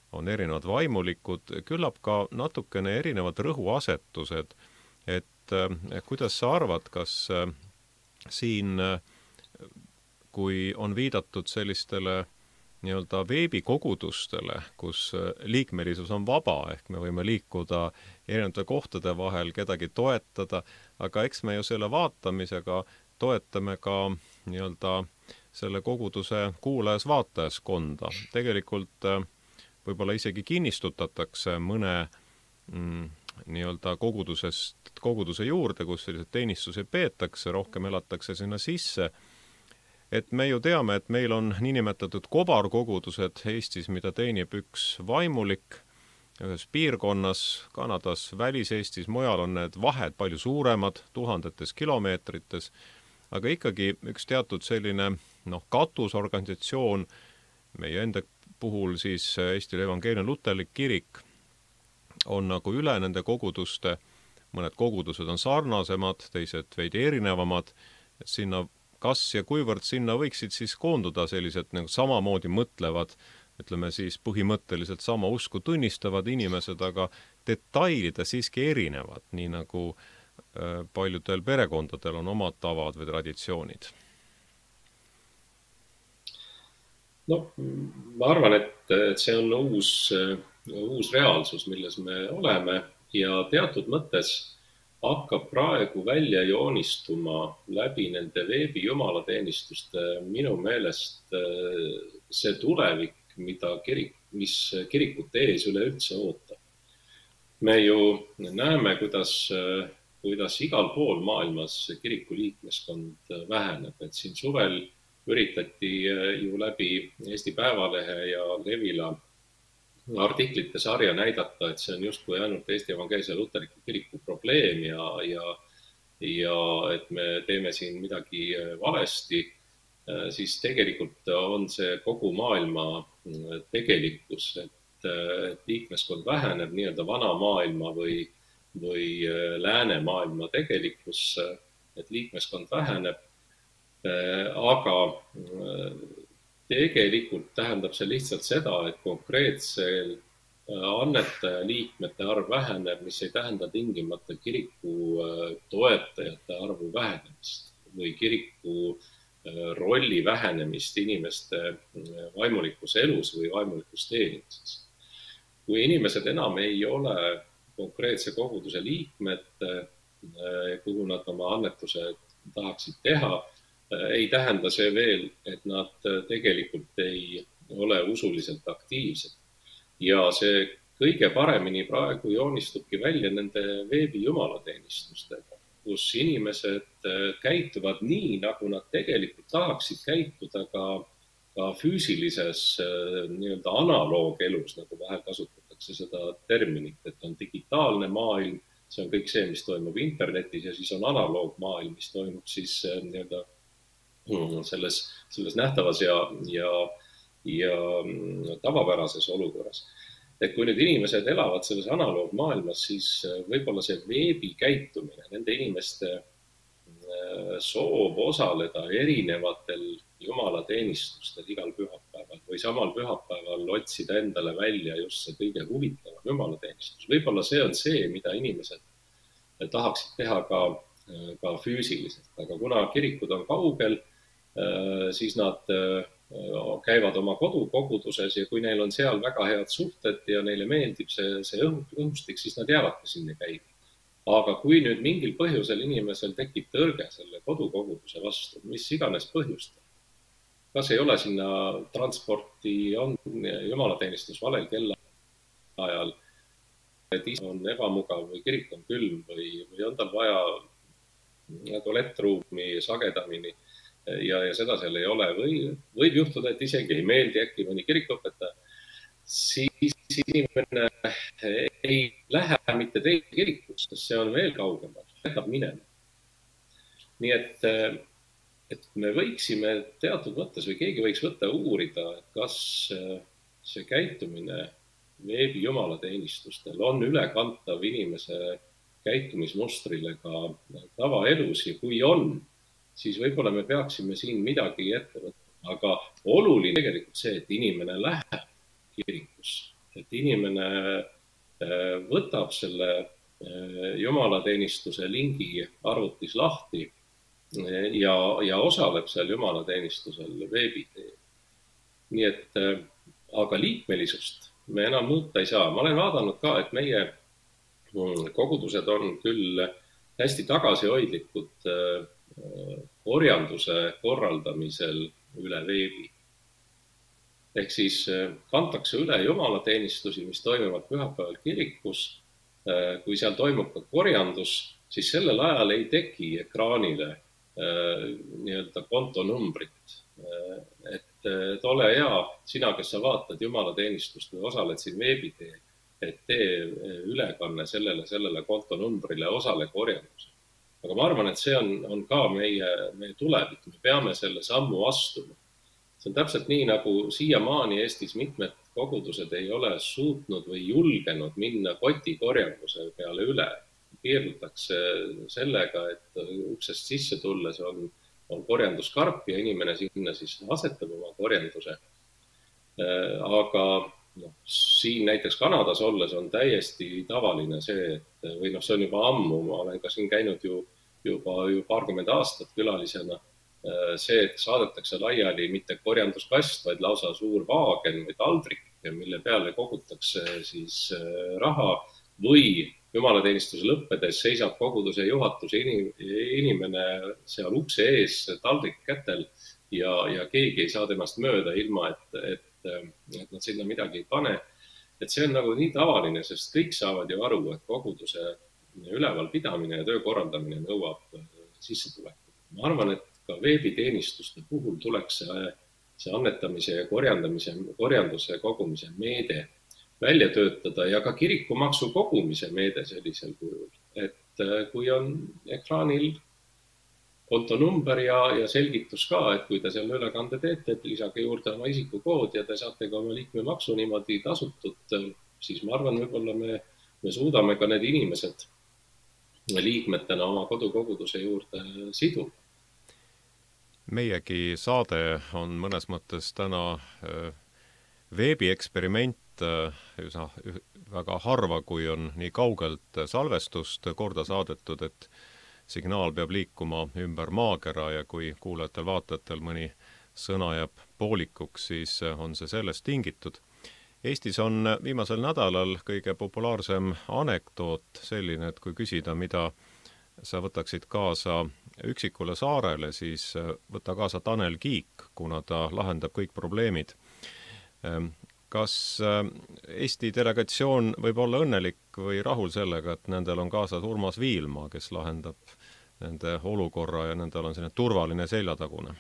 on erinevad vaimulikud, küllap ka natukene erinevad rõhuasetused, et kuidas sa arvad, kas siin, kui on viidatud sellistele nii-öelda veebikogudustele, kus liikmelisus on vaba, ehk me võime liikuda erinevate kohtade vahel, kedagi toetada, aga eks me ju selle vaatamisega toetame ka nii-öelda selle koguduse kuulajas-vaatajaskonda. Tegelikult võib-olla isegi kinnistutatakse mõne mm, nii-öelda kogudusest, koguduse juurde, kus sellised teenistusi peetakse, rohkem elatakse sinna sisse. Et me ju teame, et meil on niinimetatud kobarkogudused Eestis, mida teenib üks vaimulik ühes piirkonnas, Kanadas, Välis-Eestis, mujal on need vahed palju suuremad, tuhandetes kilomeetrites, aga ikkagi üks teatud selline noh, katusorganisatsioon, meie enda puhul siis Eesti Evangeelne Luterlik Kirik on nagu üle nende koguduste, mõned kogudused on sarnasemad, teised veidi erinevamad, et sinna kas ja kuivõrd sinna võiksid siis koonduda sellised nagu samamoodi mõtlevad, ütleme siis põhimõtteliselt sama usku tunnistavad inimesed, aga detailid siiski erinevad, nii nagu paljudel perekondadel on omad tavad või traditsioonid. No, ma arvan, et see on uus, uus reaalsus, milles me oleme ja teatud mõttes hakkab praegu välja joonistuma läbi nende veebi jumalateenistuste minu meelest see tulevik, mida kirik, mis kirikute ees üleüldse ootab. Me ju näeme, kuidas, kuidas igal pool maailmas kiriku liikmeskond väheneb, et siin suvel üritati ju läbi Eesti Päevalehe ja Levila artiklite sarja näidata, et see on justkui ainult Eesti Evangeelse Luterliku Kiriku probleem ja, ja, ja et me teeme siin midagi valesti, siis tegelikult on see kogu maailma tegelikkus, et, et liikmeskond väheneb, nii-öelda vana maailma või, või lääne maailma tegelikkus, et liikmeskond väheneb, aga tegelikult tähendab see lihtsalt seda, et konkreetsel annetaja liikmete arv väheneb, mis ei tähenda tingimata kiriku toetajate arvu vähenemist või kiriku rolli vähenemist inimeste vaimulikus elus või vaimulikus teenimises. Kui inimesed enam ei ole konkreetse koguduse liikmed, kuhu nad oma annetuse tahaksid teha, ei tähenda see veel, et nad tegelikult ei ole usuliselt aktiivsed. Ja see kõige paremini praegu joonistubki välja nende veebi jumalateenistustega, kus inimesed käituvad nii, nagu nad tegelikult tahaksid käituda ka, ka füüsilises nii-öelda analoogelus, nagu vahel kasutatakse seda terminit, et on digitaalne maailm, see on kõik see, mis toimub internetis ja siis on analoogmaailm, mis toimub siis nii-öelda selles, selles nähtavas ja, ja, ja tavapärases olukorras. Et kui nüüd inimesed elavad selles analoogmaailmas, siis võib-olla see veebi käitumine, nende inimeste soov osaleda erinevatel jumalateenistustel igal pühapäeval või samal pühapäeval otsida endale välja just see kõige huvitavam jumalateenistus. Võib-olla see on see, mida inimesed tahaksid teha ka, ka füüsiliselt, aga kuna kirikud on kaugel, siis nad käivad oma kodukoguduses ja kui neil on seal väga head suhted ja neile meeldib see, see õhustik, siis nad jäävadki sinna käima. Aga kui nüüd mingil põhjusel inimesel tekib tõrge selle kodukoguduse vastu, mis iganes põhjustel, kas ei ole sinna transporti, on jumalateenistus valel kellaajal, et ise on ebamugav või kirik on külm või, või on tal vaja tualettruumi sagedamini, ja, ja seda seal ei ole või võib juhtuda, et isegi ei meeldi äkki mõni kirikuõpetaja, siis inimene ei lähe mitte teise kirikusse, sest see on veel kaugemal, jätab minema. Nii et, et me võiksime teatud mõttes või keegi võiks võtta uurida, et kas see käitumine veebi jumalateenistustel on ülekantav inimese käitumismustrile ka tavaelus ja kui on, siis võib-olla me peaksime siin midagi ette võtta. Aga oluline tegelikult see, et inimene läheb kirikus, et inimene võtab selle jumalateenistuse lingi arvutis lahti ja, ja osaleb seal jumalateenistusel veebi teel. Nii et, aga liikmelisust me enam muuta ei saa. Ma olen vaadanud ka, et meie kogudused on küll hästi tagasihoidlikud korjanduse korraldamisel üle veebi. Ehk siis kantakse üle jumalateenistusi, mis toimuvad pühapäeval kirikus. Kui seal toimub ka korjandus, siis sellel ajal ei teki ekraanile nii-öelda kontonumbrit. Et, et ole hea, sina, kes sa vaatad jumalateenistust või osaled siin veebi teel, et tee ülekanne sellele, sellele kontonumbrile, osale korjandusel. Aga ma arvan, et see on, on ka meie, meie tulevik. Me peame selle sammu astuma. See on täpselt nii, nagu siiamaani Eestis mitmed kogudused ei ole suutnud või julgenud minna kotikorjanduse peale üle. Piirdutakse sellega, et uksest sisse tulles on, on korjanduskarp ja inimene sinna siis asetab oma korjanduse. Aga no, siin näiteks Kanadas olles on täiesti tavaline see, et, või noh, see on juba ammu, ma olen ka siin käinud ju, juba, juba paarkümmend aastat külalisena. See, et saadetakse laiali mitte korjanduskast, vaid lausa suur vaagen või taldrik, mille peale kogutakse siis raha või jumalateenistuse lõppedes seisab koguduse juhatuse inimene seal ukse ees taldrik kätel ja, ja keegi ei saa temast mööda ilma, et, et, et nad sinna midagi ei pane. Et see on nagu nii tavaline, sest kõik saavad ju aru, et koguduse ülevalpidamine ja töö korraldamine nõuab sissetulekut. Ma arvan, et ka veebiteenistuste puhul tuleks see, see annetamise ja korjandamise, korjanduse kogumise meede välja töötada ja ka kirikumaksu kogumise meede sellisel kujul. Et kui on ekraanil kontonumber ja, ja selgitus ka, et kui te selle ülekande teete, lisage juurde oma isikukood ja te saate ka oma liikmemaksu niimoodi tasutud, siis ma arvan, võib-olla me, me suudame ka need inimesed liikmetena oma kodukoguduse juurde siduda. Meiegi saade on mõnes mõttes täna veebieksperiment, üsna väga harva, kui on nii kaugelt salvestust korda saadetud, et signaal peab liikuma ümber maakera ja kui kuulajatel-vaatajatel mõni sõna jääb poolikuks, siis on see sellest tingitud. Eestis on viimasel nädalal kõige populaarsem anekdoot selline, et kui küsida, mida sa võtaksid kaasa üksikule saarele, siis võta kaasa Tanel Kiik, kuna ta lahendab kõik probleemid. Kas Eesti delegatsioon võib olla õnnelik või rahul sellega, et nendel on kaasas Urmas Viilma, kes lahendab nende olukorra ja nendel on selline turvaline seljatagune?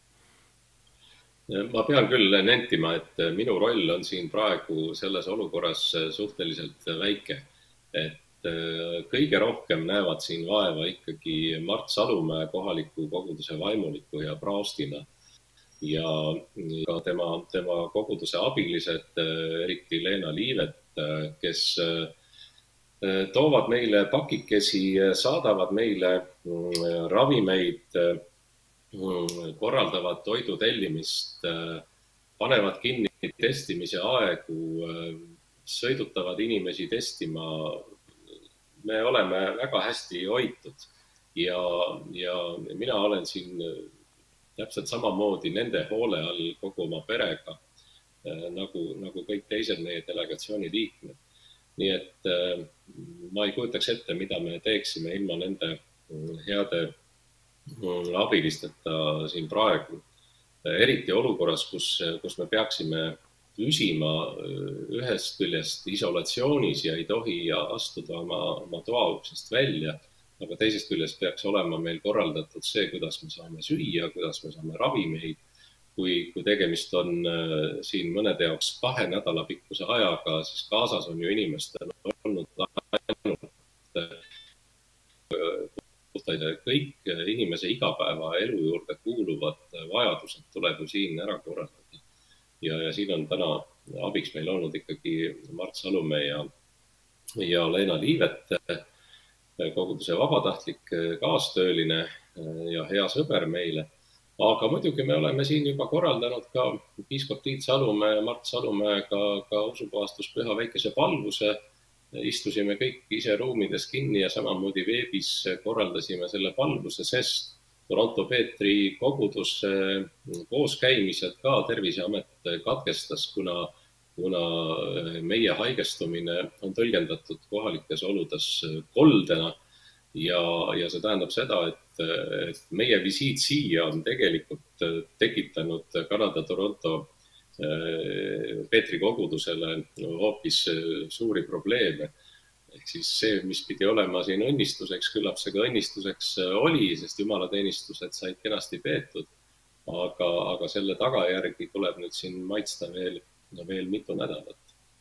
Ma pean küll nentima, et minu roll on siin praegu selles olukorras suhteliselt väike, et kõige rohkem näevad siin vaeva ikkagi Mart Salumäe kohaliku koguduse vaimuliku ja praostina ja ka tema, tema koguduse abilised, eriti Leena Liivet, kes toovad meile pakikesi, saadavad meile ravimeid, korraldavad toidu tellimist, panevad kinni testimise aegu, sõidutavad inimesi testima. Me oleme väga hästi hoitud ja, ja mina olen siin täpselt samamoodi nende hoole all kogu oma perega, nagu, nagu kõik teised meie delegatsiooni liikmed. Nii et ma ei kujutaks ette, mida me teeksime ilma nende heade abilisteta siin praegu. Eriti olukorras, kus, kus me peaksime püsima ühest küljest isolatsioonis ja ei tohi astuda oma, oma toauksest välja, aga teisest küljest peaks olema meil korraldatud see, kuidas me saame süüa, kuidas me saame ravimeid, kui, kui tegemist on siin mõnede jaoks kahe nädala pikkuse ajaga, siis kaasas on ju inimestel olnud ainult kõik inimese igapäeva elu juurde kuuluvad vajadused tuleb ju siin ära korraldada. Ja, ja siin on täna abiks meil olnud ikkagi Mart Salumäe ja, ja Leena Liivet, koguduse vabatahtlik kaastööline ja hea sõber meile. aga muidugi me oleme siin juba korraldanud ka piiskop Tiit Salumäe ja Mart Salumäega ka usupuhastuspüha väikese palvuse. Istusime kõik ise ruumides kinni ja samamoodi veebis korraldasime selle palvuse, sest Toronto Peetri kogudus kooskäimised ka Terviseamet katkestas, kuna, kuna meie haigestumine on tõlgendatud kohalikes oludes koldena. Ja, ja see tähendab seda, et, et meie visiit siia on tegelikult tekitanud Kanada Toronto Peetri kogudusele hoopis suuri probleeme. Ehk siis see, mis pidi olema siin õnnistuseks, küllap see ka õnnistuseks oli, sest jumalateenistused said kenasti peetud. Aga, aga selle tagajärgi tuleb nüüd siin maitsta veel, veel mitu nädalat.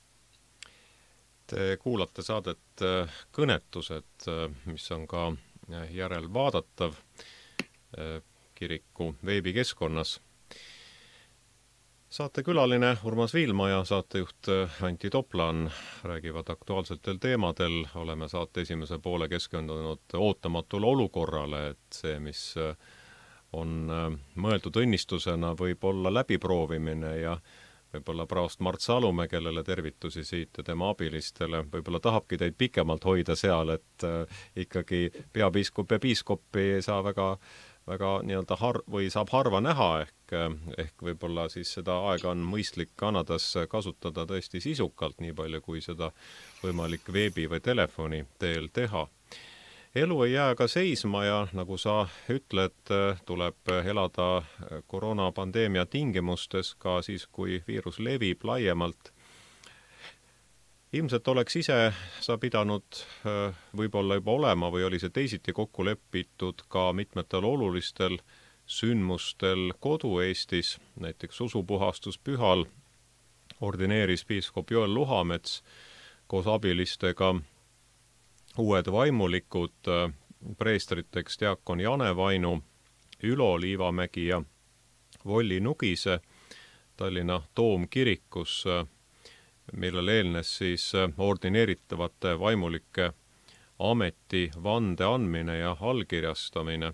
Te kuulate saadet Kõnetused, mis on ka järelvaadatav kiriku veebikeskkonnas. Saatekülaline Urmas Viilma ja saatejuht Anti Toplan räägivad aktuaalsetel teemadel. Oleme saate esimese poole keskendunud ootamatule olukorrale, et see, mis on mõeldud õnnistusena, võib olla läbiproovimine ja võib-olla praost Mart Salumäe, kellele tervitusi siit ja tema abilistele, võib-olla tahabki teid pikemalt hoida seal, et ikkagi peapiiskop ja piiskopi ei saa väga väga nii-öelda har- või saab harva näha, ehk, ehk võib-olla siis seda aega on mõistlik Kanadas kasutada tõesti sisukalt, nii palju kui seda võimalik veebi või telefoni teel teha. Elu ei jää ka seisma ja nagu sa ütled, tuleb elada koroonapandeemia tingimustes ka siis, kui viirus levib laiemalt. Ilmselt oleks ise sa pidanud võib-olla juba olema või oli see teisiti kokku lepitud ka mitmetel olulistel sündmustel kodu Eestis, näiteks usupuhastuspühal ordineeris piiskop Joel Luhamets koos abilistega uued vaimulikud preestriteks diakon Jane Vainu, Ülo Liivamägi ja Volli Nugise Tallinna Toomkirikus, millel eelnes siis ordineeritavate vaimulike ameti vande andmine ja allkirjastamine.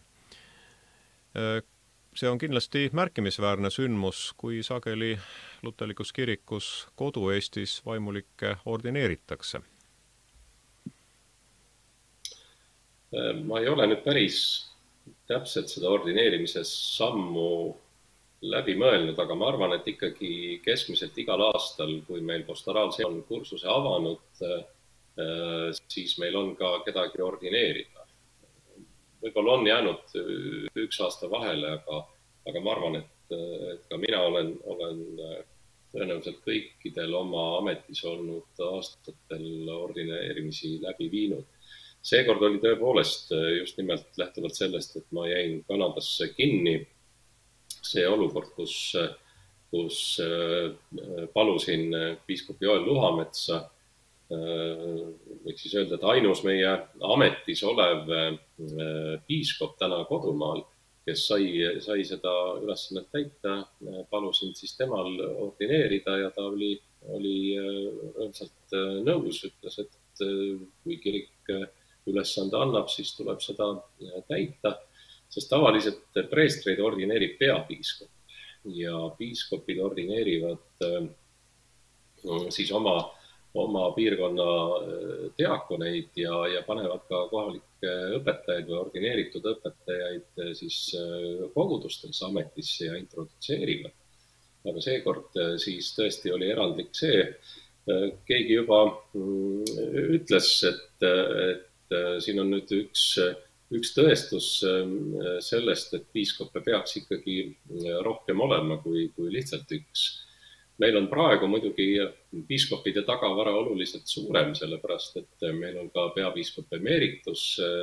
See on kindlasti märkimisväärne sündmus, kui sageli luterlikus kirikus kodu Eestis vaimulikke ordineeritakse. Ma ei ole nüüd päris täpselt seda ordineerimise sammu läbi mõelnud, aga ma arvan, et ikkagi keskmiselt igal aastal, kui meil pastoraalse on kursuse avanud, siis meil on ka kedagi ordineerida. Võib-olla on jäänud üks aasta vahele, aga, aga ma arvan, et, et ka mina olen, olen tõenäoliselt kõikidel oma ametis olnud aastatel ordineerimisi läbi viinud. Seekord oli tõepoolest just nimelt lähtuvalt sellest, et ma jäin Kanadasse kinni. See olukord, kus, kus palusin piiskop Joel Luhametsa, võiks siis öelda, et ainus meie ametis olev piiskop täna kodumaal, kes sai, sai seda ülesannet täita, palusin siis temal ordineerida ja ta oli, oli rõõmsalt nõus, ütles, et kui kirik ülesande annab, siis tuleb seda täita. Sest tavaliselt preestreid ordineerib peapiiskop ja piiskopid ordineerivad siis oma, oma piirkonna diakoneid ja, ja panevad ka kohalikke õpetajaid või ordineeritud õpetajaid siis kogudusteks ametisse ja introdutseerivad. Aga seekord siis tõesti oli erandlik see. Keegi juba ütles, et, et siin on nüüd üks Üks tõestus sellest, et piiskoppe peaks ikkagi rohkem olema kui, kui lihtsalt üks. Meil on praegu muidugi piiskopide tagavara oluliselt suurem, sellepärast, et meil on ka peapiiskop emeritus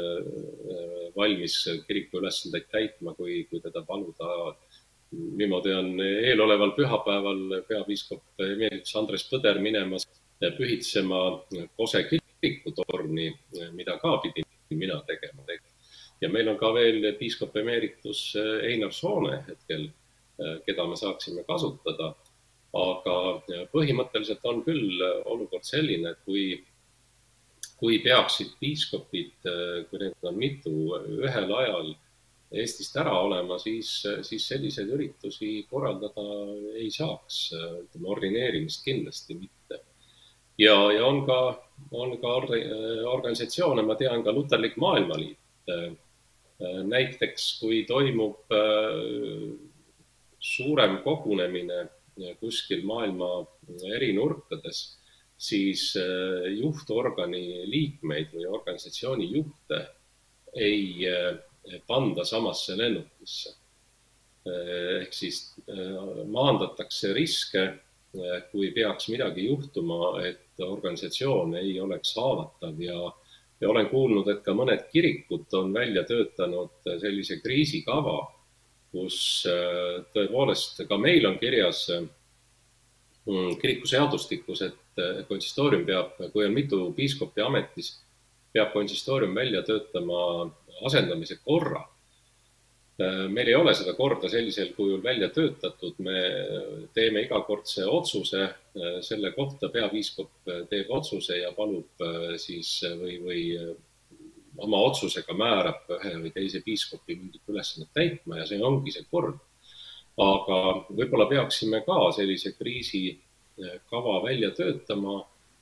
valmis kiriku ülesandeid täitma, kui, kui teda paluda. Niimoodi on eeloleval pühapäeval peapiiskop emeritus Andres Põder minemas pühitsema Kose kirikutorni, mida ka pidi mina tegema. Ja meil on ka veel piiskop emeritus Einar Soone hetkel, keda me saaksime kasutada. Aga põhimõtteliselt on küll olukord selline, et kui, kui peaksid piiskopid, kui need on mitu ühel ajal Eestist ära olema, siis, siis selliseid üritusi korraldada ei saaks, ütleme ordineerimist kindlasti mitte. Ja, ja on ka, on ka organisatsioone, ma tean ka Luterlik Maailmaliit. Näiteks kui toimub suurem kogunemine kuskil maailma eri nurkades, siis juhtorgani liikmeid või organisatsiooni juhte ei panda samasse lennukisse. Ehk siis maandatakse riske, kui peaks midagi juhtuma, et organisatsioon ei oleks haavatav ja, ja olen kuulnud, et ka mõned kirikud on välja töötanud sellise kriisikava, kus tõepoolest ka meil on kirjas kirikuseadustikus, et konsistoorium peab, kui on mitu piiskopi ametis, peab konsistoorium välja töötama asendamise korra. Meil ei ole seda korda sellisel kujul välja töötatud, me teeme igakordse otsuse, selle kohta peapiiskop teeb otsuse ja palub siis või, või oma otsusega määrab ühe või teise piiskopi mingit ülesannet täitma ja see ongi see kord. Aga võib-olla peaksime ka sellise kriisikava välja töötama,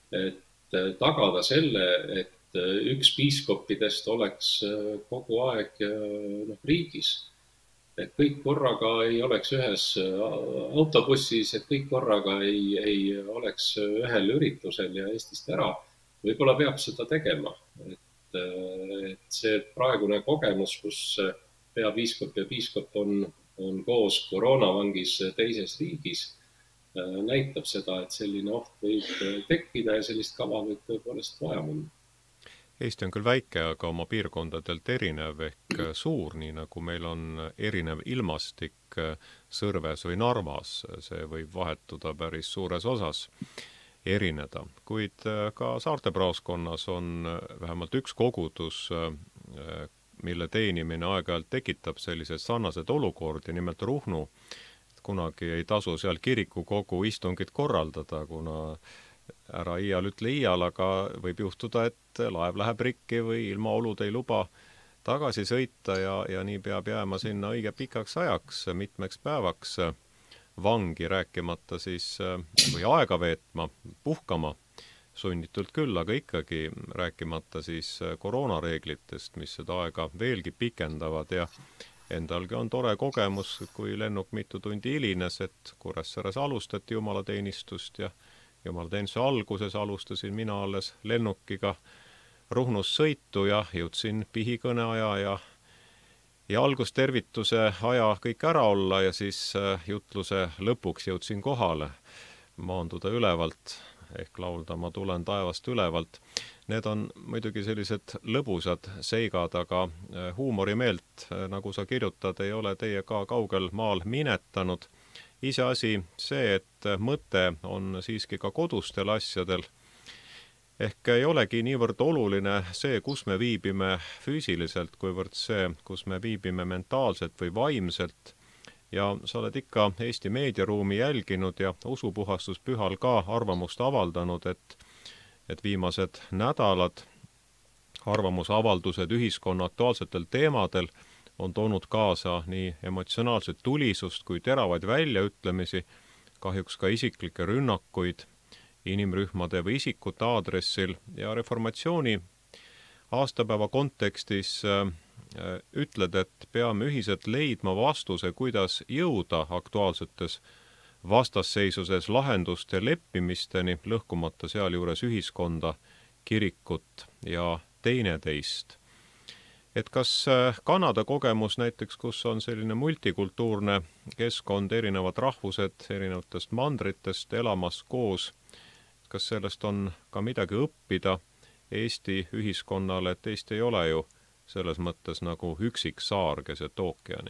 et tagada selle, et üks piiskopidest oleks kogu aeg no, riigis. Et kõik korraga ei oleks ühes autobussis, et kõik korraga ei, ei oleks ühel üritusel ja Eestist ära. Võib-olla peab seda tegema. Et, et see praegune kogemus, kus peapiiskop ja piiskop on, on koos koroonavangis teises riigis, näitab seda, et selline oht võib tekkida ja sellist kava võib tõepoolest vaja minna. Eesti on küll väike, aga oma piirkondadelt erinev ehk suur, nii nagu meil on erinev ilmastik Sõrves või Narvas. See võib vahetuda päris suures osas, erineda. Kuid ka saartepraoskonnas on vähemalt üks kogudus, mille teenimine aeg-ajalt tekitab sellised sarnased olukordi, nimelt Ruhnu. Kunagi ei tasu seal kirikukogu istungit korraldada, kuna ära iial ütle iial, aga võib juhtuda, et laev läheb rikki või ilmaolud ei luba tagasi sõita ja, ja nii peab jääma sinna õige pikaks ajaks, mitmeks päevaks vangi, rääkimata siis või aega veetma, puhkama sunnitult küll, aga ikkagi rääkimata siis koroonareeglitest, mis seda aega veelgi pikendavad ja endalgi on tore kogemus, kui lennuk mitu tundi hilines, et Kuressaares alustati jumalateenistust ja jumalateenistuse alguses alustasin mina alles lennukiga Ruhnus sõitu ja jõudsin pihikõneaja ja, ja algustervituse aja kõik ära olla ja siis jutluse lõpuks jõudsin kohale maanduda ülevalt ehk laulda Ma tulen taevast ülevalt. Need on muidugi sellised lõbusad seigad, aga huumorimeelt, nagu sa kirjutad, ei ole teie ka kaugel maal minetanud. Iseasi see, et mõte on siiski ka kodustel asjadel. Ehk ei olegi niivõrd oluline see, kus me viibime füüsiliselt, kuivõrd see, kus me viibime mentaalselt või vaimselt. Ja sa oled ikka Eesti meediaruumi jälginud ja usupuhastuspühal ka arvamust avaldanud, et, et viimased nädalad arvamusavaldused ühiskonna aktuaalsetel teemadel on toonud kaasa nii emotsionaalset tulisust kui teravaid väljaütlemisi, kahjuks ka isiklikke rünnakuid inimrühmade või isikute aadressil ja reformatsiooni aastapäeva kontekstis ütled, et peame ühiselt leidma vastuse, kuidas jõuda aktuaalsetes vastasseisuses lahenduste leppimisteni, lõhkumata sealjuures ühiskonda, kirikut ja teineteist. Et kas Kanada kogemus näiteks, kus on selline multikultuurne keskkond, erinevad rahvused erinevatest mandritest elamas koos, kas sellest on ka midagi õppida Eesti ühiskonnale, et Eesti ei ole ju selles mõttes nagu üksik saar keset ookeani?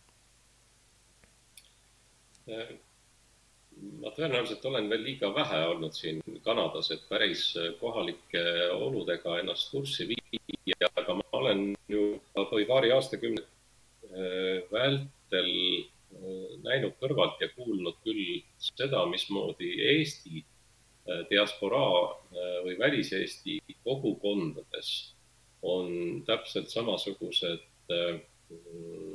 Ma tõenäoliselt olen veel liiga vähe olnud siin Kanadas, et päris kohalike oludega ennast kurssi viia, aga ma olen ju või paari aastakümne vältel näinud kõrvalt ja kuulnud küll seda, mismoodi Eesti diasporaa või väliseesti kogukondades on täpselt samasugused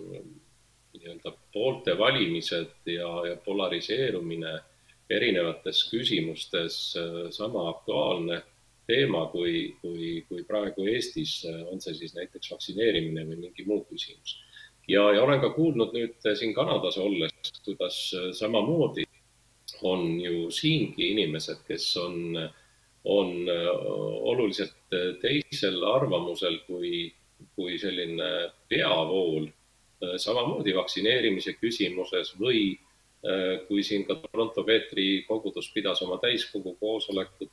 poolte valimised ja, ja polariseerumine erinevates küsimustes sama aktuaalne teema kui, kui, kui praegu Eestis, on see siis näiteks vaktsineerimine või mingi muu küsimus. Ja, ja olen ka kuulnud nüüd siin Kanadas olles, kuidas samamoodi on ju siingi inimesed, kes on, on oluliselt teisel arvamusel kui, kui selline peavool, samamoodi vaktsineerimise küsimuses või kui siin ka Toronto Peetri kogudus pidas oma täiskogu koosolekut,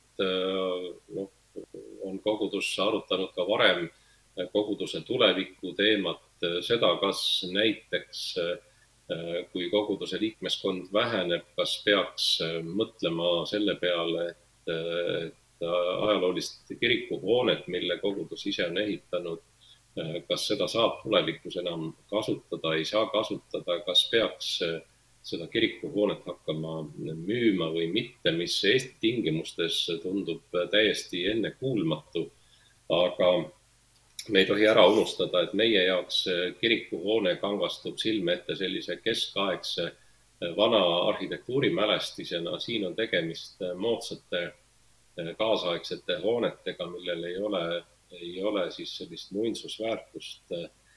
no, on kogudus arutanud ka varem koguduse tuleviku teemat, seda, kas näiteks kui koguduse liikmeskond väheneb, kas peaks mõtlema selle peale, et, et ajaloolist kirikuhoonet, mille kogudus ise on ehitanud, kas seda saab tulevikus enam kasutada, ei saa kasutada, kas peaks seda kirikuhoonet hakkama müüma või mitte, mis Eesti tingimustes tundub täiesti ennekuulmatu. Aga me ei tohi ära unustada, et meie jaoks kirikuhoone kangastub silme ette sellise keskaegse vana arhitektuurimälestisena. Siin on tegemist moodsate kaasaegsete hoonetega, millel ei ole, ei ole siis sellist muinsusväärtust,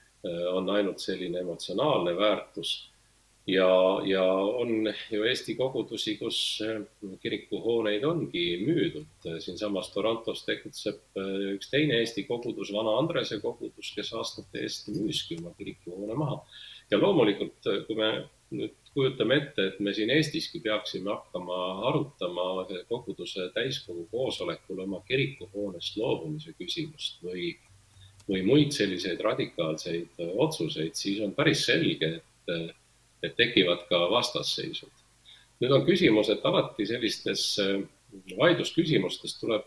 on ainult selline emotsionaalne väärtus. Ja, ja on ju Eesti kogudusi, kus kirikuhooneid ongi müüdud. Siin samas Torontos tegutseb üks teine Eesti kogudus, Vana Andrese kogudus, kes aastate eest müüski oma kirikuhoone maha. Ja loomulikult, kui me nüüd kujutame ette, et me siin Eestiski peaksime hakkama arutama koguduse täiskogu koosolekul oma kirikuhoonest loobumise küsimust või, või muid selliseid radikaalseid otsuseid, siis on päris selge, et et tekivad ka vastasseisud. Nüüd on küsimus, et alati sellistes vaidlusküsimustes tuleb,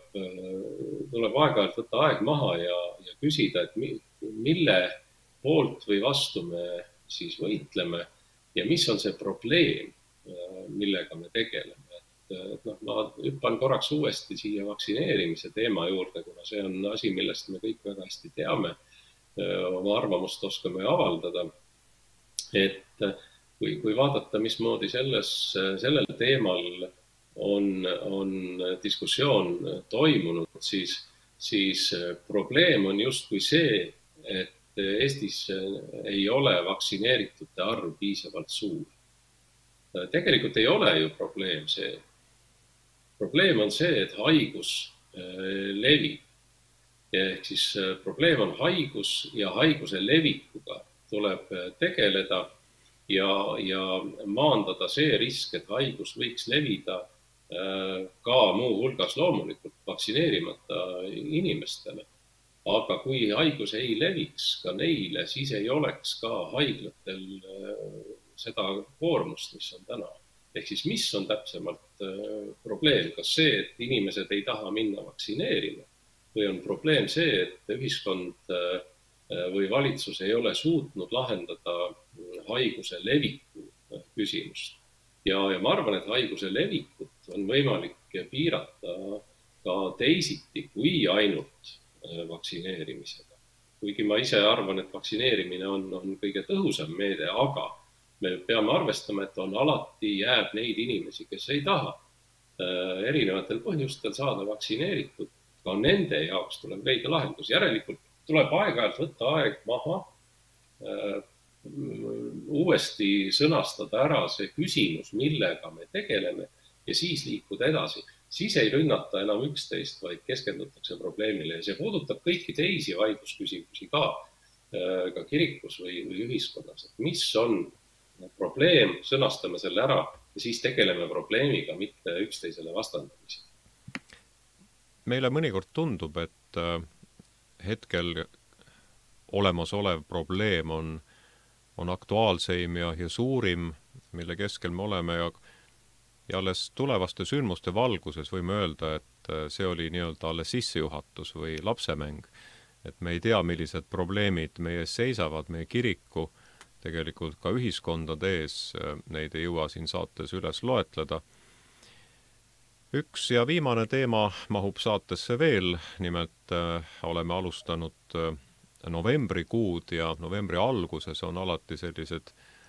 tuleb aeg-ajalt võtta aeg maha ja, ja küsida, et mille poolt või vastu me siis võitleme ja mis on see probleem, millega me tegeleme. Et, et noh, ma hüppan korraks uuesti siia vaktsineerimise teema juurde, kuna see on asi, millest me kõik väga hästi teame, oma arvamust oskame avaldada, et Kui, kui vaadata, mismoodi selles, sellel teemal on, on diskussioon toimunud, siis, siis probleem on justkui see, et Eestis ei ole vaktsineeritute arv piisavalt suur. Tegelikult ei ole ju probleem see. Probleem on see, et haigus levib. Ehk siis probleem on haigus ja haiguse levikuga tuleb tegeleda ja, ja maandada see risk, et haigus võiks levida ka muu hulgas loomulikult vaktsineerimata inimestele. Aga kui haigus ei leviks ka neile, siis ei oleks ka haiglatel seda koormust, mis on täna. Ehk siis mis on täpsemalt probleem? Kas see, et inimesed ei taha minna vaktsineerima? Või on probleem see, et ühiskond või valitsus ei ole suutnud lahendada haiguse leviku küsimust. Ja, ja ma arvan, et haiguse levikut on võimalik piirata ka teisiti kui ainult vaktsineerimisega. Kuigi ma ise arvan, et vaktsineerimine on, on kõige tõhusam meede, aga me peame arvestama, et on alati jääb neid inimesi, kes ei taha erinevatel põhjustel saada vaktsineeritud. Ka nende jaoks tuleb leida lahendus. Järelikult tuleb aeg-ajalt võtta aeg maha, uuesti sõnastada ära see küsimus, millega me tegeleme ja siis liikuda edasi. Siis ei rünnata enam üksteist, vaid keskendutakse probleemile ja see puudutab kõiki teisi vaidlusküsimusi ka, ka kirikus või, või ühiskonnas. Et mis on probleem, sõnastame selle ära ja siis tegeleme probleemiga, mitte üksteisele vastandamisega. Meile mõnikord tundub, et hetkel olemasolev probleem on, on aktuaalseim ja, ja suurim, mille keskel me oleme ja, ja alles tulevaste sündmuste valguses võime öelda, et see oli nii-öelda alles sissejuhatus või lapsemäng. Et me ei tea, millised probleemid meie ees seisavad, meie kiriku, tegelikult ka ühiskondade ees, neid ei jõua siin saates üles loetleda. Üks ja viimane teema mahub saatesse veel, nimelt äh, oleme alustanud äh, novembrikuud ja novembri alguses on alati sellised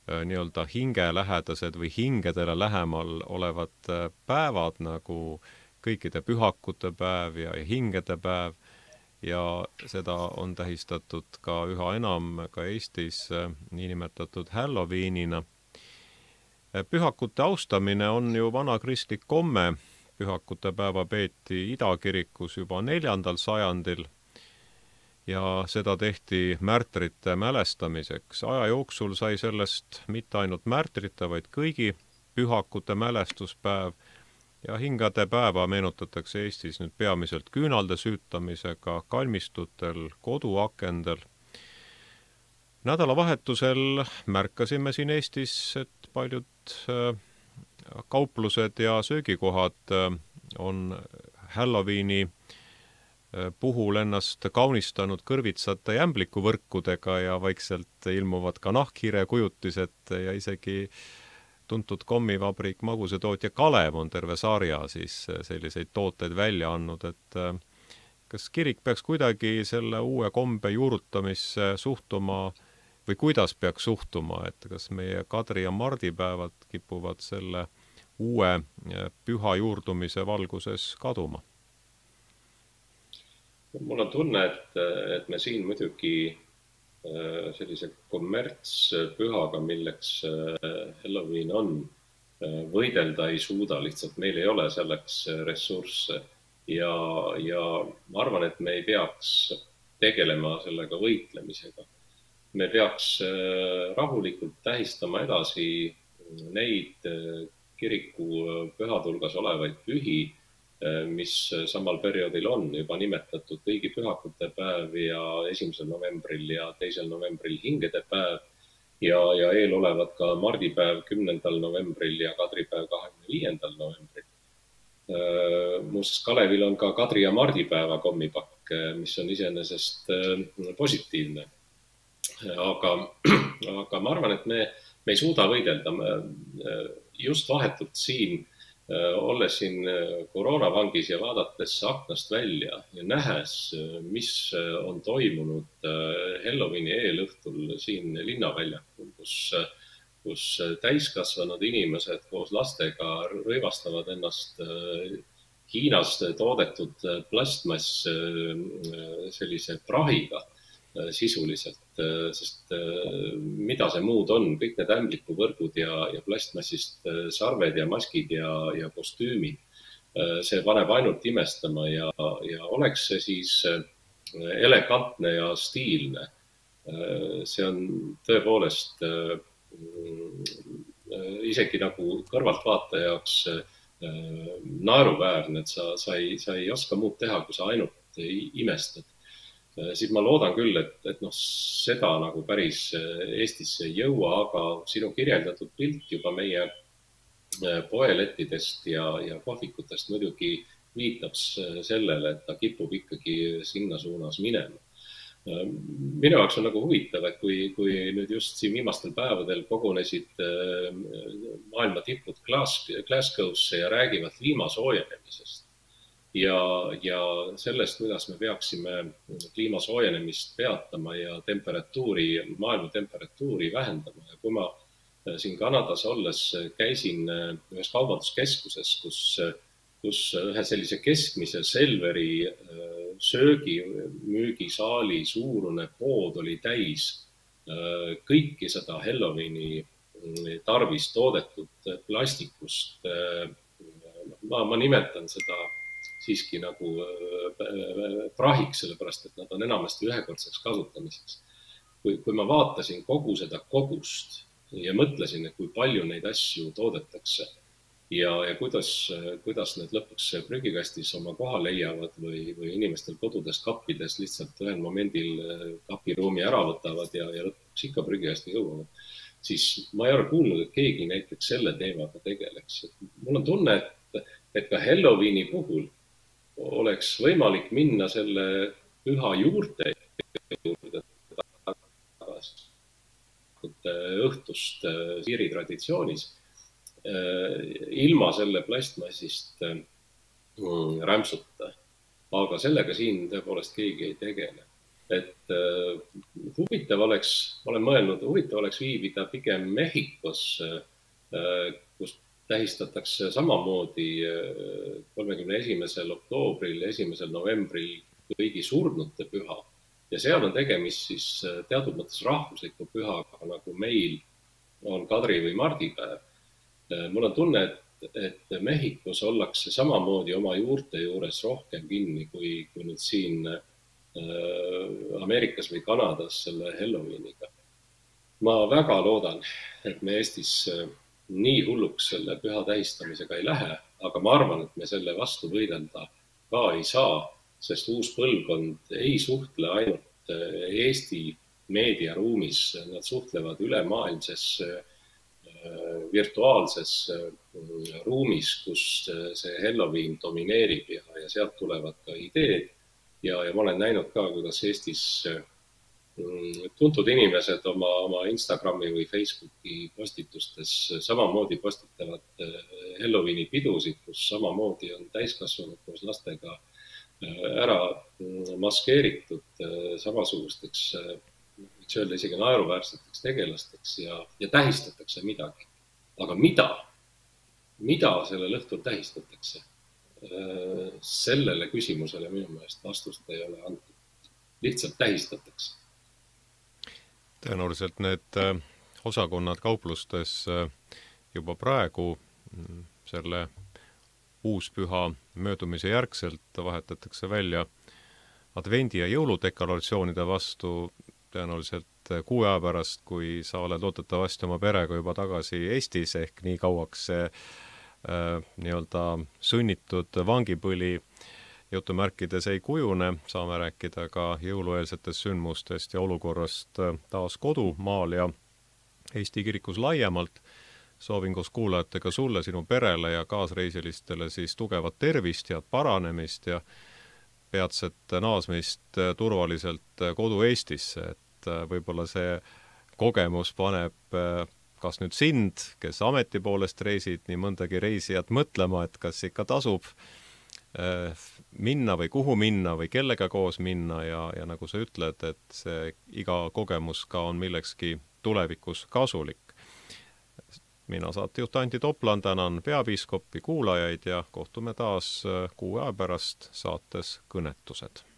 nii-öelda hingelähedased või hingedele lähemal olevad päevad, nagu kõikide pühakute päev ja hingede päev, ja seda on tähistatud ka üha enam ka Eestis niinimetatud Halloweenina. Pühakute austamine on ju vana kristlik komme. Pühakute päeva peeti idakirikus juba neljandal sajandil ja seda tehti märtrite mälestamiseks. Aja jooksul sai sellest mitte ainult märtrite, vaid kõigi pühakute mälestuspäev, ja hingade päeva meenutatakse Eestis nüüd peamiselt küünalde süütamisega kalmistutel, koduakendel. Nädalavahetusel märkasime siin Eestis, et paljud kauplused ja söögikohad on Halloweeni puhul ennast kaunistanud kõrvitsate jämblikuvõrkudega ja vaikselt ilmuvad ka nahkhiire kujutised ja isegi tuntud kommivabrik magusetootja Kalev on terve sarja siis selliseid tooteid välja andnud, et kas kirik peaks kuidagi selle uue kombe juurutamisse suhtuma või kuidas peaks suhtuma, et kas meie Kadri- ja mardipäevad kipuvad selle uue püha juurdumise valguses kaduma? Mul on tunne, et, et me siin muidugi sellise kommertspühaga, milleks Halloween on, võidelda ei suuda, lihtsalt meil ei ole selleks ressursse. Ja, ja ma arvan, et me ei peaks tegelema sellega võitlemisega. Me peaks rahulikult tähistama edasi neid kiriku pühadulgas olevaid pühi, mis samal perioodil on juba nimetatud kõigi pühakute päev ja esimesel novembril ja teisel novembril hingede päev ja, ja eel olevad ka mardipäev kümnendal novembril ja kadripäev kahekümne viiendal novembril. Muuseas, Kalevil on ka Kadri- ja mardipäeva kommipakk, mis on iseenesest positiivne. Aga, aga ma arvan, et me, me ei suuda võidelda. Just vahetult siin, olles siin koroonavangis ja vaadates aknast välja ja nähes, mis on toimunud Halloweeni eelõhtul siin linnaväljakul, kus, kus täiskasvanud inimesed koos lastega rõivastavad ennast Hiinas toodetud plastmass sellise prahiga sisuliselt, sest mida see muud on, kõik need ämblikuvõrgud ja, ja plastmassist sarved ja maskid ja, ja kostüümid. See paneb ainult imestama ja, ja oleks see siis elegantne ja stiilne. See on tõepoolest isegi nagu kõrvaltvaataja jaoks naeruväärne, et sa, sa, ei, sa ei oska muud teha, kui sa ainult imestad. Siis ma loodan küll, et, et noh, seda nagu päris Eestisse ei jõua, aga sinu kirjeldatud pilt juba meie poelettidest ja, ja kohvikutest muidugi viitab sellele, et ta kipub ikkagi sinna suunas minema. Minu jaoks on nagu huvitav, et kui, kui nüüd just siin viimastel päevadel kogunesid maailma tipud Glasgow'sse ja räägivad kliima soojenemisest ja, ja sellest, kuidas me peaksime kliima soojenemist peatama ja temperatuuri, maailma temperatuuri vähendama. Ja kui ma siin Kanadas olles käisin ühes kaubanduskeskuses, kus, kus ühe sellise keskmise Selveri söögi müügisaali suurune pood oli täis kõiki seda Halloweeni tarvis toodetud plastikust. Ma, ma nimetan seda siiski nagu prahiks, sellepärast, et nad on enamasti ühekordseks kasutamiseks. Kui, kui ma vaatasin kogu seda kogust ja mõtlesin, et kui palju neid asju toodetakse ja, ja kuidas, kuidas need lõpuks prügikastis oma koha leiavad või, või inimestel kodudes kappides lihtsalt ühel momendil kapiruumi ära võtavad ja, ja lõpuks ikka prügikasti jõuavad, siis ma ei ole kuulnud, et keegi näiteks selle teemaga tegeleks. Mul on tunne, et, et ka Halloweeni puhul oleks võimalik minna selle püha juurte juurde tagasi õhtust siiri traditsioonis ilma selle plastmassist rämpsuta. Aga sellega siin tõepoolest keegi ei tegele. et äh, huvitav oleks, ma olen mõelnud, huvitav oleks viibida pigem Mehhikos, äh, kus tähistatakse samamoodi kolmekümne esimesel oktoobril, esimesel novembril kõigi surnute püha. Ja seal on tegemist siis teatud mõttes rahvusliku pühaga, nagu meil on Kadri või mardipäev. Mul on tunne, et, et Mehhikos ollakse samamoodi oma juurte juures rohkem kinni, kui, kui nüüd siin Ameerikas või Kanadas selle Halloweeniga. Ma väga loodan, et me Eestis nii hulluks selle püha tähistamisega ei lähe, aga ma arvan, et me selle vastu võidelda ka ei saa, sest uus põlvkond ei suhtle ainult Eesti meediaruumis, nad suhtlevad ülemaailmses virtuaalses ruumis, kus see Halloween domineerib ja, ja sealt tulevad ka ideed. Ja, ja ma olen näinud ka, kuidas Eestis tuntud inimesed oma, oma Instagrami või Facebooki postitustes samamoodi postitavad Halloweeni pidusid, kus samamoodi on täiskasvanud koos lastega ära maskeeritud samasugusteks, võiks öelda isegi naeruväärseteks tegelasteks ja, ja tähistatakse midagi. Aga mida? Mida sellel õhtul tähistatakse? Sellele küsimusele minu meelest vastust ei ole antud. Lihtsalt tähistatakse. Tõenäoliselt need osakonnad kauplustes juba praegu selle uuspüha möödumise järgselt vahetatakse välja advendi- ja jõuludeklaratsioonide vastu tõenäoliselt kuu aja pärast, kui sa oled loodetavasti oma perega juba tagasi Eestis, ehk nii kauaks see äh, nii-öelda sunnitud vangipõli jutumärkides ei kujune, saame rääkida ka jõulueelsetest sündmustest ja olukorrast taas kodumaal ja Eesti kirikus laiemalt. Soovin koos kuulajatega sulle, sinu perele ja kaasreisilistele siis tugevat tervist, head paranemist ja peatset naasmist turvaliselt kodu Eestisse, et võib-olla see kogemus paneb kas nüüd sind, kes ameti poolest reisid, nii mõndagi reisijat mõtlema, et kas ikka tasub minna või kuhu minna või kellega koos minna ja, ja nagu sa ütled, et see iga kogemus ka on millekski tulevikus kasulik. Mina saatejuht Anti Toplan, tänan peapiiskopi kuulajaid ja kohtume taas kuu aja pärast saates Kõnetused.